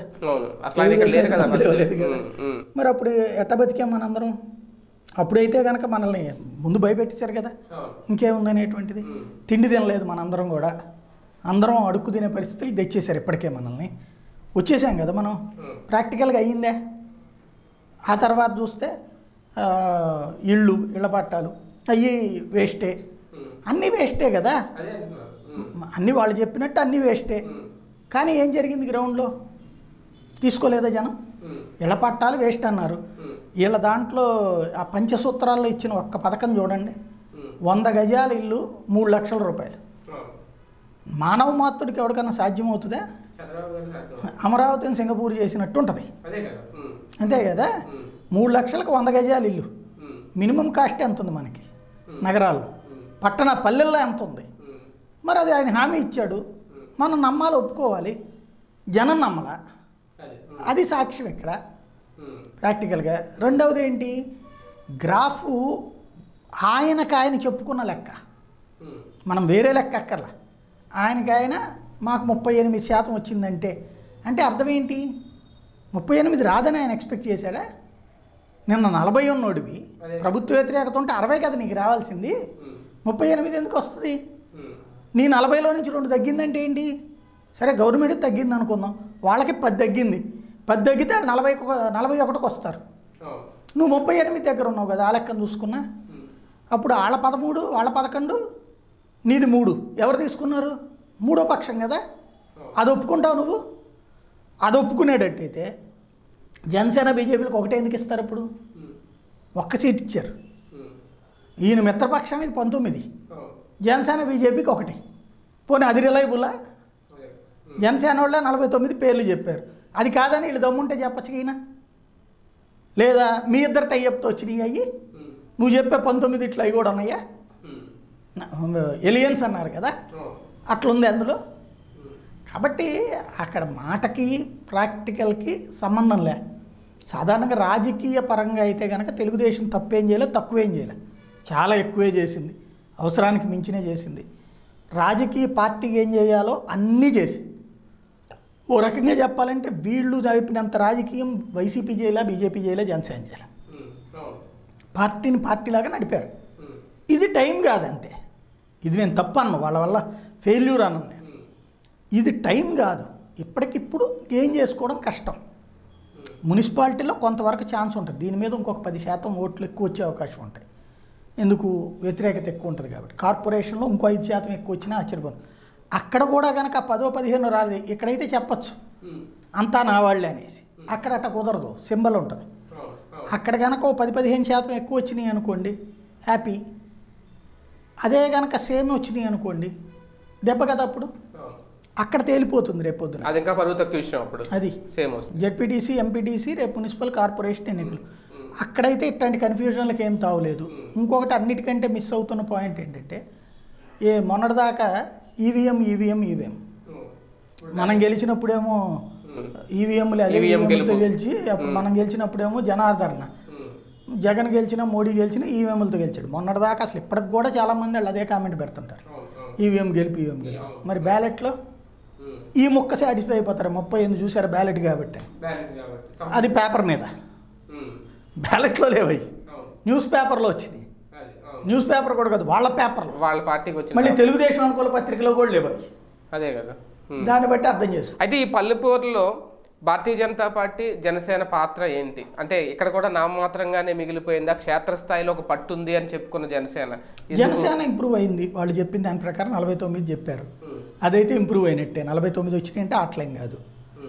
మరి అప్పుడు ఎట్ట బతికాం మనందరం? అప్పుడైతే కనుక మనల్ని ముందు భయపెట్టేశారు కదా, ఇంకేముందనేటువంటిది. తిండి తినలేదు మనందరం కూడా, అందరం అడుక్కు తినే పరిస్థితులు తెచ్చేశారు. ఇప్పటికే మనల్ని వచ్చేసాం కదా మనం, ప్రాక్టికల్గా అయ్యిందే. ఆ తర్వాత చూస్తే ఇళ్ళ పట్టాలు అవి వేస్టే, అన్నీ వేస్టే కదా, అన్నీ వాళ్ళు చెప్పినట్టు అన్నీ వేస్టే. కానీ ఏం జరిగింది గ్రౌండ్లో? తీసుకోలేదా జనం? ఇళ్ళ పట్టాలు వేస్ట్ అన్నారు. వీళ్ళ దాంట్లో ఆ పంచసూత్రాల్లో ఇచ్చిన ఒక్క పథకం చూడండి, 100 గజాల ఇల్లు 3 లక్షల రూపాయలు. మానవ మాతృడికి ఎవరికన్నా సాధ్యమవుతుందా? అమరావతిని సింగపూర్ చేసినట్టు ఉంటుంది అంతే కదా. 3 లక్షలకు 100 గజాల ఇల్లు మినిమం కాస్ట్ ఎంత ఉంది మనకి నగరాల్లో? పల్లెల్లో ఎంత ఉంది? మరి అది ఆయన హామీ ఇచ్చాడు, మనం నమ్మాలి, ఒప్పుకోవాలి. జనం నమ్మలా, అది సాక్ష్యం ఇక్కడ ప్రాక్టికల్గా. రెండవది ఏంటి, గ్రాఫు ఆయన చెప్పుకున్న లెక్క, మనం వేరే లెక్క అక్కర్లా. ఆయన మాకు 38% వచ్చిందంటే అంటే అర్థం ఏంటి? 38 రాదని ఆయన ఎక్స్పెక్ట్ చేశాడా? నిన్న 40 ఉన్నోడివి, ప్రభుత్వ వ్యతిరేకత ఉంటే 60 కదా నీకు రావాల్సింది, 38 ఎందుకు వస్తుంది? నీ 40లో నుంచి 2 తగ్గిందంటే ఏంటి? సరే గవర్నమెంట్ తగ్గింది అనుకుందాం, వాళ్ళకి 10 తగ్గింది, 10 తగ్గితే 41కి వస్తారు. నువ్వు 38 దగ్గర ఉన్నావు కదా, ఆ లెక్కను చూసుకున్నా. అప్పుడు వాళ్ళ 13 వాళ్ళ 11 నీది 3, ఎవరు తీసుకున్నారు? మూడో పక్షం కదా, అది ఒప్పుకుంటావు నువ్వు. అది ఒప్పుకునేటట్టయితే జనసేన బీజేపీలకు ఒకటే ఎందుకు ఇస్తారు? ఇప్పుడు 1 సీట్ ఇచ్చారు. ఈయన మిత్రపక్షానికి 19, జనసేన బీజేపీకి 1. పోనీ అది రిలయబులా? జనసేన వాళ్ళే 49 పేర్లు చెప్పారు, అది కాదని వీళ్ళు దమ్ముంటే చెప్పచ్చు ఈయన. లేదా మీ ఇద్దరు టైఅప్తో వచ్చినాయి అయ్యి, నువ్వు చెప్పే 19 ఇట్లా అవి కూడా ఉన్నాయా? ఎలియన్స్ అన్నారు కదా, అట్లుంది అందులో. కాబట్టి అక్కడ మాటకి ప్రాక్టికల్కి సంబంధం లే. సాధారణంగా రాజకీయ పరంగా అయితే కనుక తెలుగుదేశం తప్పేం చేయలేదు, తక్కువేం చేయలేదు, చాలా ఎక్కువే చేసింది, అవసరానికి మించినే చేసింది. రాజకీయ పార్టీకి ఏం చేయాలో అన్నీ చేసింది. ఓ రకంగా చెప్పాలంటే వీళ్ళు జరిపినంత రాజకీయం వైసీపీ చేయాలా, బీజేపీ చేయాలా, జనసేన చేయాలా, పార్టీని పార్టీలాగా నడిపారు. ఇది టైం కాదంతే. ఇది నేను తప్పను, వాళ్ళ వల్ల ఫెయిల్యూర్ అన్నాను నేను. ఇది టైం కాదు, ఇప్పటికిప్పుడు గెయిన్ చేసుకోవడం కష్టం. మున్సిపాలిటీలో కొంతవరకు ఛాన్స్ ఉంటుంది, దీని మీద ఇంకొక 10% ఓట్లు ఎక్కువ వచ్చే అవకాశం ఉంటాయి. ఎందుకు? వ్యతిరేకత ఎక్కువ ఉంటుంది కాబట్టి. కార్పొరేషన్లో ఇంకో 5% ఎక్కువ వచ్చినా ఆశ్చర్యపోదు. అక్కడ కూడా కనుక 10-15 రాలేదు, ఇక్కడైతే చెప్పచ్చు అంతా నా వాళ్ళే అనేసి. అక్కడ అట్ట కుదరదు, సింబల్ ఉంటుంది. అక్కడ కనుక 10-15% ఎక్కువ వచ్చినాయి అనుకోండి, హ్యాపీ. అదే కనుక సేమ్ వచ్చినాయి అనుకోండి, దెబ్బ కదా. అప్పుడు అక్కడ తేలిపోతుంది రేపొద్దున. అది ఇంకా పరువు తక్కువ విషయం. అప్పుడు అది సేమ్ జెడ్పీటీసీ, ఎంపీటీసీ, రేపు మున్సిపల్ కార్పొరేషన్ ఎన్నికలు. అక్కడైతే ఇట్లాంటి కన్ఫ్యూజన్లకు ఏం తావులేదు. ఇంకొకటి అన్నిటికంటే మిస్ అవుతున్న పాయింట్ ఏంటంటే, మొన్నటిదాకా ఈవీఎం మనం గెలిచినప్పుడేమో ఈవీఎంలు అదే ఈవీఎంలతో గెలిచి, అప్పుడు మనం గెలిచినప్పుడేమో జనార్దన జగన్ గెలిచినా మోడీ గెలిచినా ఈవీఎంలతో గెలిచాడు. మొన్నటిదాకా అసలు ఇప్పటికి కూడా చాలామంది వాళ్ళు అదే కామెంట్ పెడుతుంటారు, ఈవీఎం గెలిపి ఈవీఎం గెలిపి. మరి బ్యాలెట్లో ఈ ముక్క సాటిస్ఫై అయిపోతారు. 38 చూసారు బ్యాలెట్ కాబట్టి, అది పేపర్ మీద, బ్యాలెట్లో లేవయి, న్యూస్ పేపర్లో వచ్చింది. న్యూస్ పేపర్ కూడా కాదు, వాళ్ళ పేపర్లో, వాళ్ళ పార్టీకి వచ్చి మళ్ళీ తెలుగుదేశం అనుకూల పత్రికలో కూడా లేవయి. అదే కదా, దాన్ని బట్టి అర్థం చేసుకో. అయితే ఈ పల్లెపూరులో భారతీయ జనతా పార్టీ జనసేన పాత్ర ఏంటి అంటే ఇక్కడ కూడా నామమాత్రంగానే మిగిలిపోయిందా? క్షేత్రస్థాయిలో ఒక పట్టు ఉంది అని చెప్పుకున్న జనసేన ఇంప్రూవ్ అయింది. వాళ్ళు చెప్పిన దాని ప్రకారం 49 చెప్పారు, అదైతే ఇంప్రూవ్ అయినట్టే. 49 వచ్చినాయంటే అట్లేం కాదు,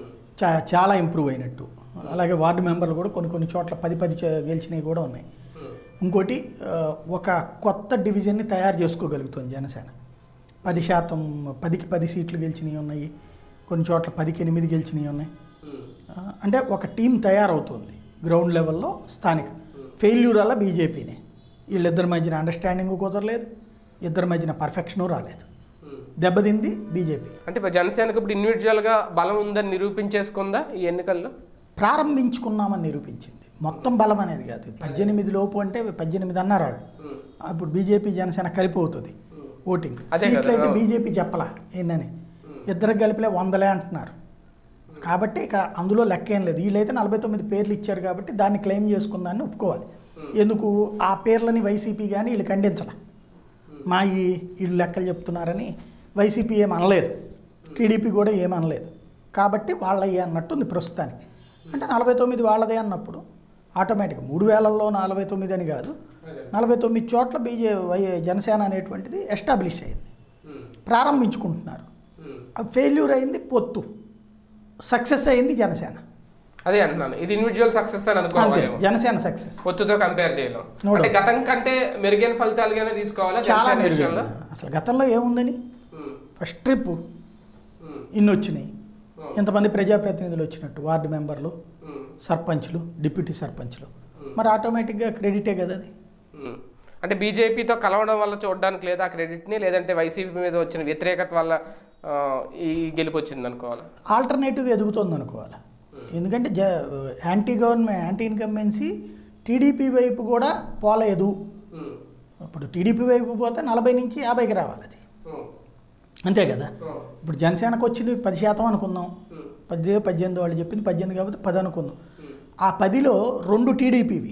చాలా ఇంప్రూవ్ అయినట్టు. అలాగే వార్డు మెంబర్లు కూడా కొన్ని చోట్ల 10 గెలిచినవి కూడా ఉన్నాయి. ఇంకోటి ఒక కొత్త డివిజన్ని తయారు చేసుకోగలుగుతుంది జనసేన. 10%, 10కి 10 సీట్లు గెలిచినవి ఉన్నాయి, కొన్ని చోట్ల 10కి 8 గెలిచినవి ఉన్నాయి. అంటే ఒక టీం తయారవుతుంది గ్రౌండ్ లెవెల్లో. స్థానిక ఫెయిల్యూర్ అలా బీజేపీనే. వీళ్ళిద్దరి మధ్యన అండర్స్టాండింగ్ కుదరలేదు, ఇద్దరి మధ్యన పర్ఫెక్షను రాలేదు, దెబ్బతింది బీజేపీ. అంటే జనసేనకు ఇప్పుడు ఇండివిజువల్గా బలం ఉందని నిరూపించేసుకుందా ఈ ఎన్నికల్లో? ప్రారంభించుకున్నామని నిరూపించింది, మొత్తం బలం అనేది కాదు. 18 లోపు అంటే 18 అన్నారు వాళ్ళు. అప్పుడు బీజేపీ జనసేన కలిపి అవుతుంది ఓటింగ్. సీట్లు అయితే బీజేపీ చెప్పలా ఏంటని, ఇద్దరికి కలిపిలే 100 అంటున్నారు. కాబట్టి ఇక అందులో లెక్క ఏం లేదు. వీళ్ళైతే 49 పేర్లు ఇచ్చారు కాబట్టి దాన్ని క్లెయిమ్ చేసుకుందాన్ని ఒప్పుకోవాలి. ఎందుకు ఆ పేర్లని వైసీపీ కానీ వీళ్ళు ఖండించాల, మా వీళ్ళు లెక్కలు చెప్తున్నారని వైసీపీ ఏమనలేదు, టీడీపీ కూడా ఏమనలేదు. కాబట్టి వాళ్ళయ్యే అన్నట్టుంది ప్రస్తుతానికి. అంటే 49 వాళ్ళదే అన్నప్పుడు ఆటోమేటిక్ 3000లో 49 అని కాదు, 49 చోట్ల జనసేన అనేటువంటిది ఎస్టాబ్లిష్ అయింది, ప్రారంభించుకుంటున్నారు. ఫెయిల్యూర్ అయింది పొత్తు, సక్సెస్ అయింది జనసేన. అదే అంటున్నాను, ఇది ఇండివిజువల్ సక్సెస్ అని అనుకోవాలి. జనసేన సక్సెస్ పొత్తుతో కంపేర్ చేయలేం. అంటే గతం కంటే మెరుగైన ఫలితాలుగానే తీసుకోవాలా? చాలా మెరుగైన. అసలు గతంలో ఏముందని, ఫస్ట్ ట్రిప్ ఇన్ని వచ్చినాయి, ఇంతమంది ప్రజాప్రతినిధులు వచ్చినట్టు, వార్డు మెంబర్లు, సర్పంచ్లు, డిప్యూటీ సర్పంచ్లు, మరి ఆటోమేటిక్గా క్రెడిటే కదా అది. అంటే బీజేపీతో కలవడం వల్ల చూడడానికి లేదా క్రెడిట్ని, లేదంటే వైసీపీ మీద వచ్చిన వ్యతిరేకత వల్ల ఈ గెలుపు వచ్చింది అనుకోవాలి, ఆల్టర్నేటివ్గా ఎదుగుతుంది అనుకోవాలి. ఎందుకంటే యాంటీ ఇన్కంబెన్సీ టీడీపీ వైపు కూడా పోలేదు. ఇప్పుడు టీడీపీ వైపు పోతే 40 నుంచి 50కి రావాలి, అది అంతే కదా. ఇప్పుడు జనసేనకు వచ్చింది 10% అనుకుందాం, 18 వాళ్ళు చెప్పింది 18 కాబట్టి 10 అనుకుందాం. ఆ 10లో 2 టీడీపీవి,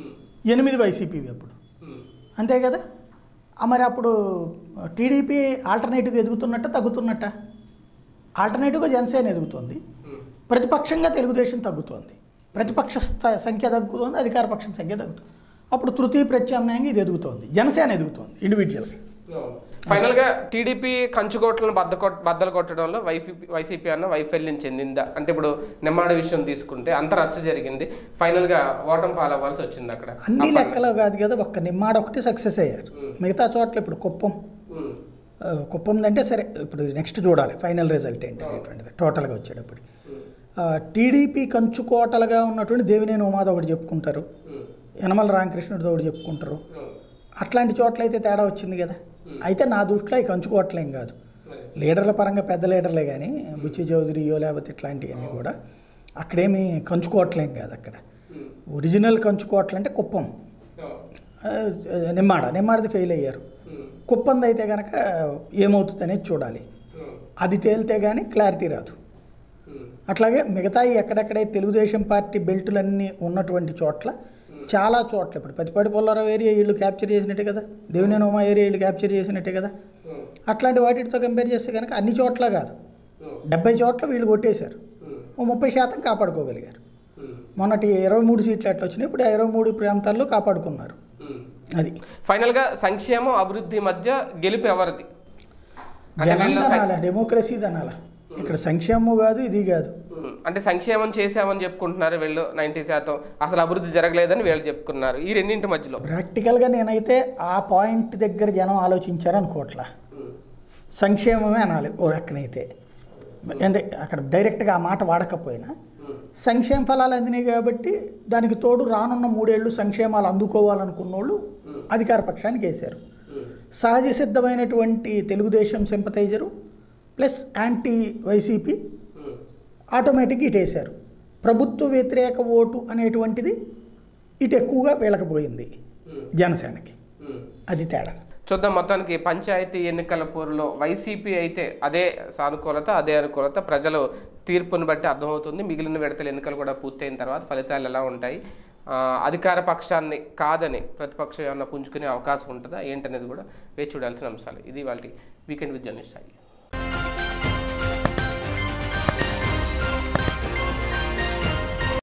8 వైసీపీవి అప్పుడు, అంతే కదా. మరి అప్పుడు టీడీపీ ఆల్టర్నేటివ్గా ఎదుగుతున్నట్ట తగ్గుతున్నట్ట? ఆల్టర్నేటివ్గా జనసేన ఎదుగుతుంది, ప్రతిపక్షంగా తెలుగుదేశం తగ్గుతుంది. ప్రతిపక్ష సంఖ్య తగ్గుతుంది, అధికార పక్షం సంఖ్య తగ్గుతుంది. అప్పుడు తృతీయ ప్రత్యామ్నాయంగా ఇది ఎదుగుతుంది, జనసేన ఎదుగుతుంది ఇండివిజువల్గా. ఫైనల్గా టీడీపీ కంచుకోట్లను బద్దలు కొట్టడంలో వైసీపీ అన్న వైఫల్యం చెందిందా? అంటే ఇప్పుడు నిమ్మాడ విషయం తీసుకుంటే అంత రచ్చ జరిగింది, ఫైనల్గా ఓటమి పాలవ్వాల్సి వచ్చింది. అక్కడ అన్ని లెక్కలో కాదు కదా, ఒక్క నిమ్మాడ ఒకటి సక్సెస్ అయ్యారు, మిగతా చోట్ల ఇప్పుడు కుప్పం అంటే సరే, ఇప్పుడు నెక్స్ట్ చూడాలి ఫైనల్ రిజల్ట్ ఏంటి అనేటువంటిది. టోటల్గా వచ్చేటప్పుడు టీడీపీ కంచుకోటలుగా ఉన్నటువంటి దేవినేని ఉమాది ఒకటి చెప్పుకుంటారు, యనమల రామకృష్ణుడితో ఒకటి చెప్పుకుంటారు. అట్లాంటి చోట్ల అయితే తేడా వచ్చింది కదా. అయితే నా దృష్టిలో ఈ కంచుకోవట్లేం కాదు, లీడర్ల పరంగా పెద్ద లీడర్లే కానీ బుచ్చి చౌదరియో లేకపోతే ఇట్లాంటివన్నీ కూడా అక్కడేమి కంచుకోవట్లేం కాదు. అక్కడ ఒరిజినల్ కంచుకోవట్లు అంటే కుప్పం, నిమ్మాడది ఫెయిల్ అయ్యారు. కుప్పంది అయితే కనుక ఏమవుతుంది అనేది చూడాలి, అది తేలితే కానీ క్లారిటీ రాదు. అట్లాగే మిగతా ఎక్కడెక్కడైతే తెలుగుదేశం పార్టీ బెల్టులన్నీ ఉన్నటువంటి చోట్ల, చాలా చోట్ల ఇప్పుడు పతిపాటి పోలవరం ఏరియా వీళ్ళు క్యాప్చర్ చేసినట్టే కదా, దేవినేని ఉమా ఏరియా వీళ్ళు క్యాప్చర్ చేసినట్టే కదా. అట్లాంటి వాటితో కంపేర్ చేస్తే కనుక అన్ని చోట్ల కాదు, 70 చోట్ల వీళ్ళు కొట్టేశారు, 30% కాపాడుకోగలిగారు. మొన్నటి 23 సీట్లు ఎట్లా వచ్చినాయి, ఇప్పుడు 23 ప్రాంతాల్లో కాపాడుకున్నారు. అది ఫైనల్గా సంక్షేమం అభివృద్ధి మధ్య గెలుపు ఎవరిది? జగన్ అనాలా, డెమోక్రసీ అనాలా, ఇక్కడ సంక్షేమం కాదు ఇది కాదు. అంటే సంక్షేమం చేసామని చెప్పుకుంటున్నారు వీళ్ళు 90%, అసలు అభివృద్ధి జరగలేదని వీళ్ళు చెప్పుకున్నారు. ఈ రెండింటి మధ్యలో ప్రాక్టికల్గా నేనైతే ఆ పాయింట్ దగ్గర జనం ఆలోచించారు అనుకోవట్లా, సంక్షేమమే అనాలి ఓ రక్కనైతే. అంటే అక్కడ డైరెక్ట్గా ఆ మాట వాడకపోయినా సంక్షేమ ఫలాలు అందినాయి కాబట్టి దానికి తోడు రానున్న 3 ఏళ్ళు సంక్షేమాలు అందుకోవాలనుకున్న వాళ్ళు అధికార పక్షానికి వేశారు. సహజ సిద్ధమైనటువంటి Telugu Desam sympathiser plus anti YCP ఆటోమేటిక్గా ఇటేశారు. ప్రభుత్వ వ్యతిరేక ఓటు అనేటువంటిది ఇటు ఎక్కువగా వీళ్ళకి పోయింది జనసేనకి. అది తేడా. చూద్దాం. మొత్తానికి పంచాయతీ ఎన్నికల పోరులో వైసీపీ అయితే అదే సానుకూలత, అదే అనుకూలత ప్రజలు తీర్పును బట్టి అర్థమవుతుంది. మిగిలిన విడతల ఎన్నికలు కూడా పూర్తయిన తర్వాత ఫలితాలు ఎలా ఉంటాయి, అధికార పక్షాన్ని కాదని ప్రతిపక్షం ఏమన్నా పుంజుకునే అవకాశం ఉంటుందా ఏంటనేది కూడా వేచి చూడాల్సిన అంశాలు. ఇది వాళ్ళ వీకెండ్ విత్ జర్నలిస్ట్ సాయి.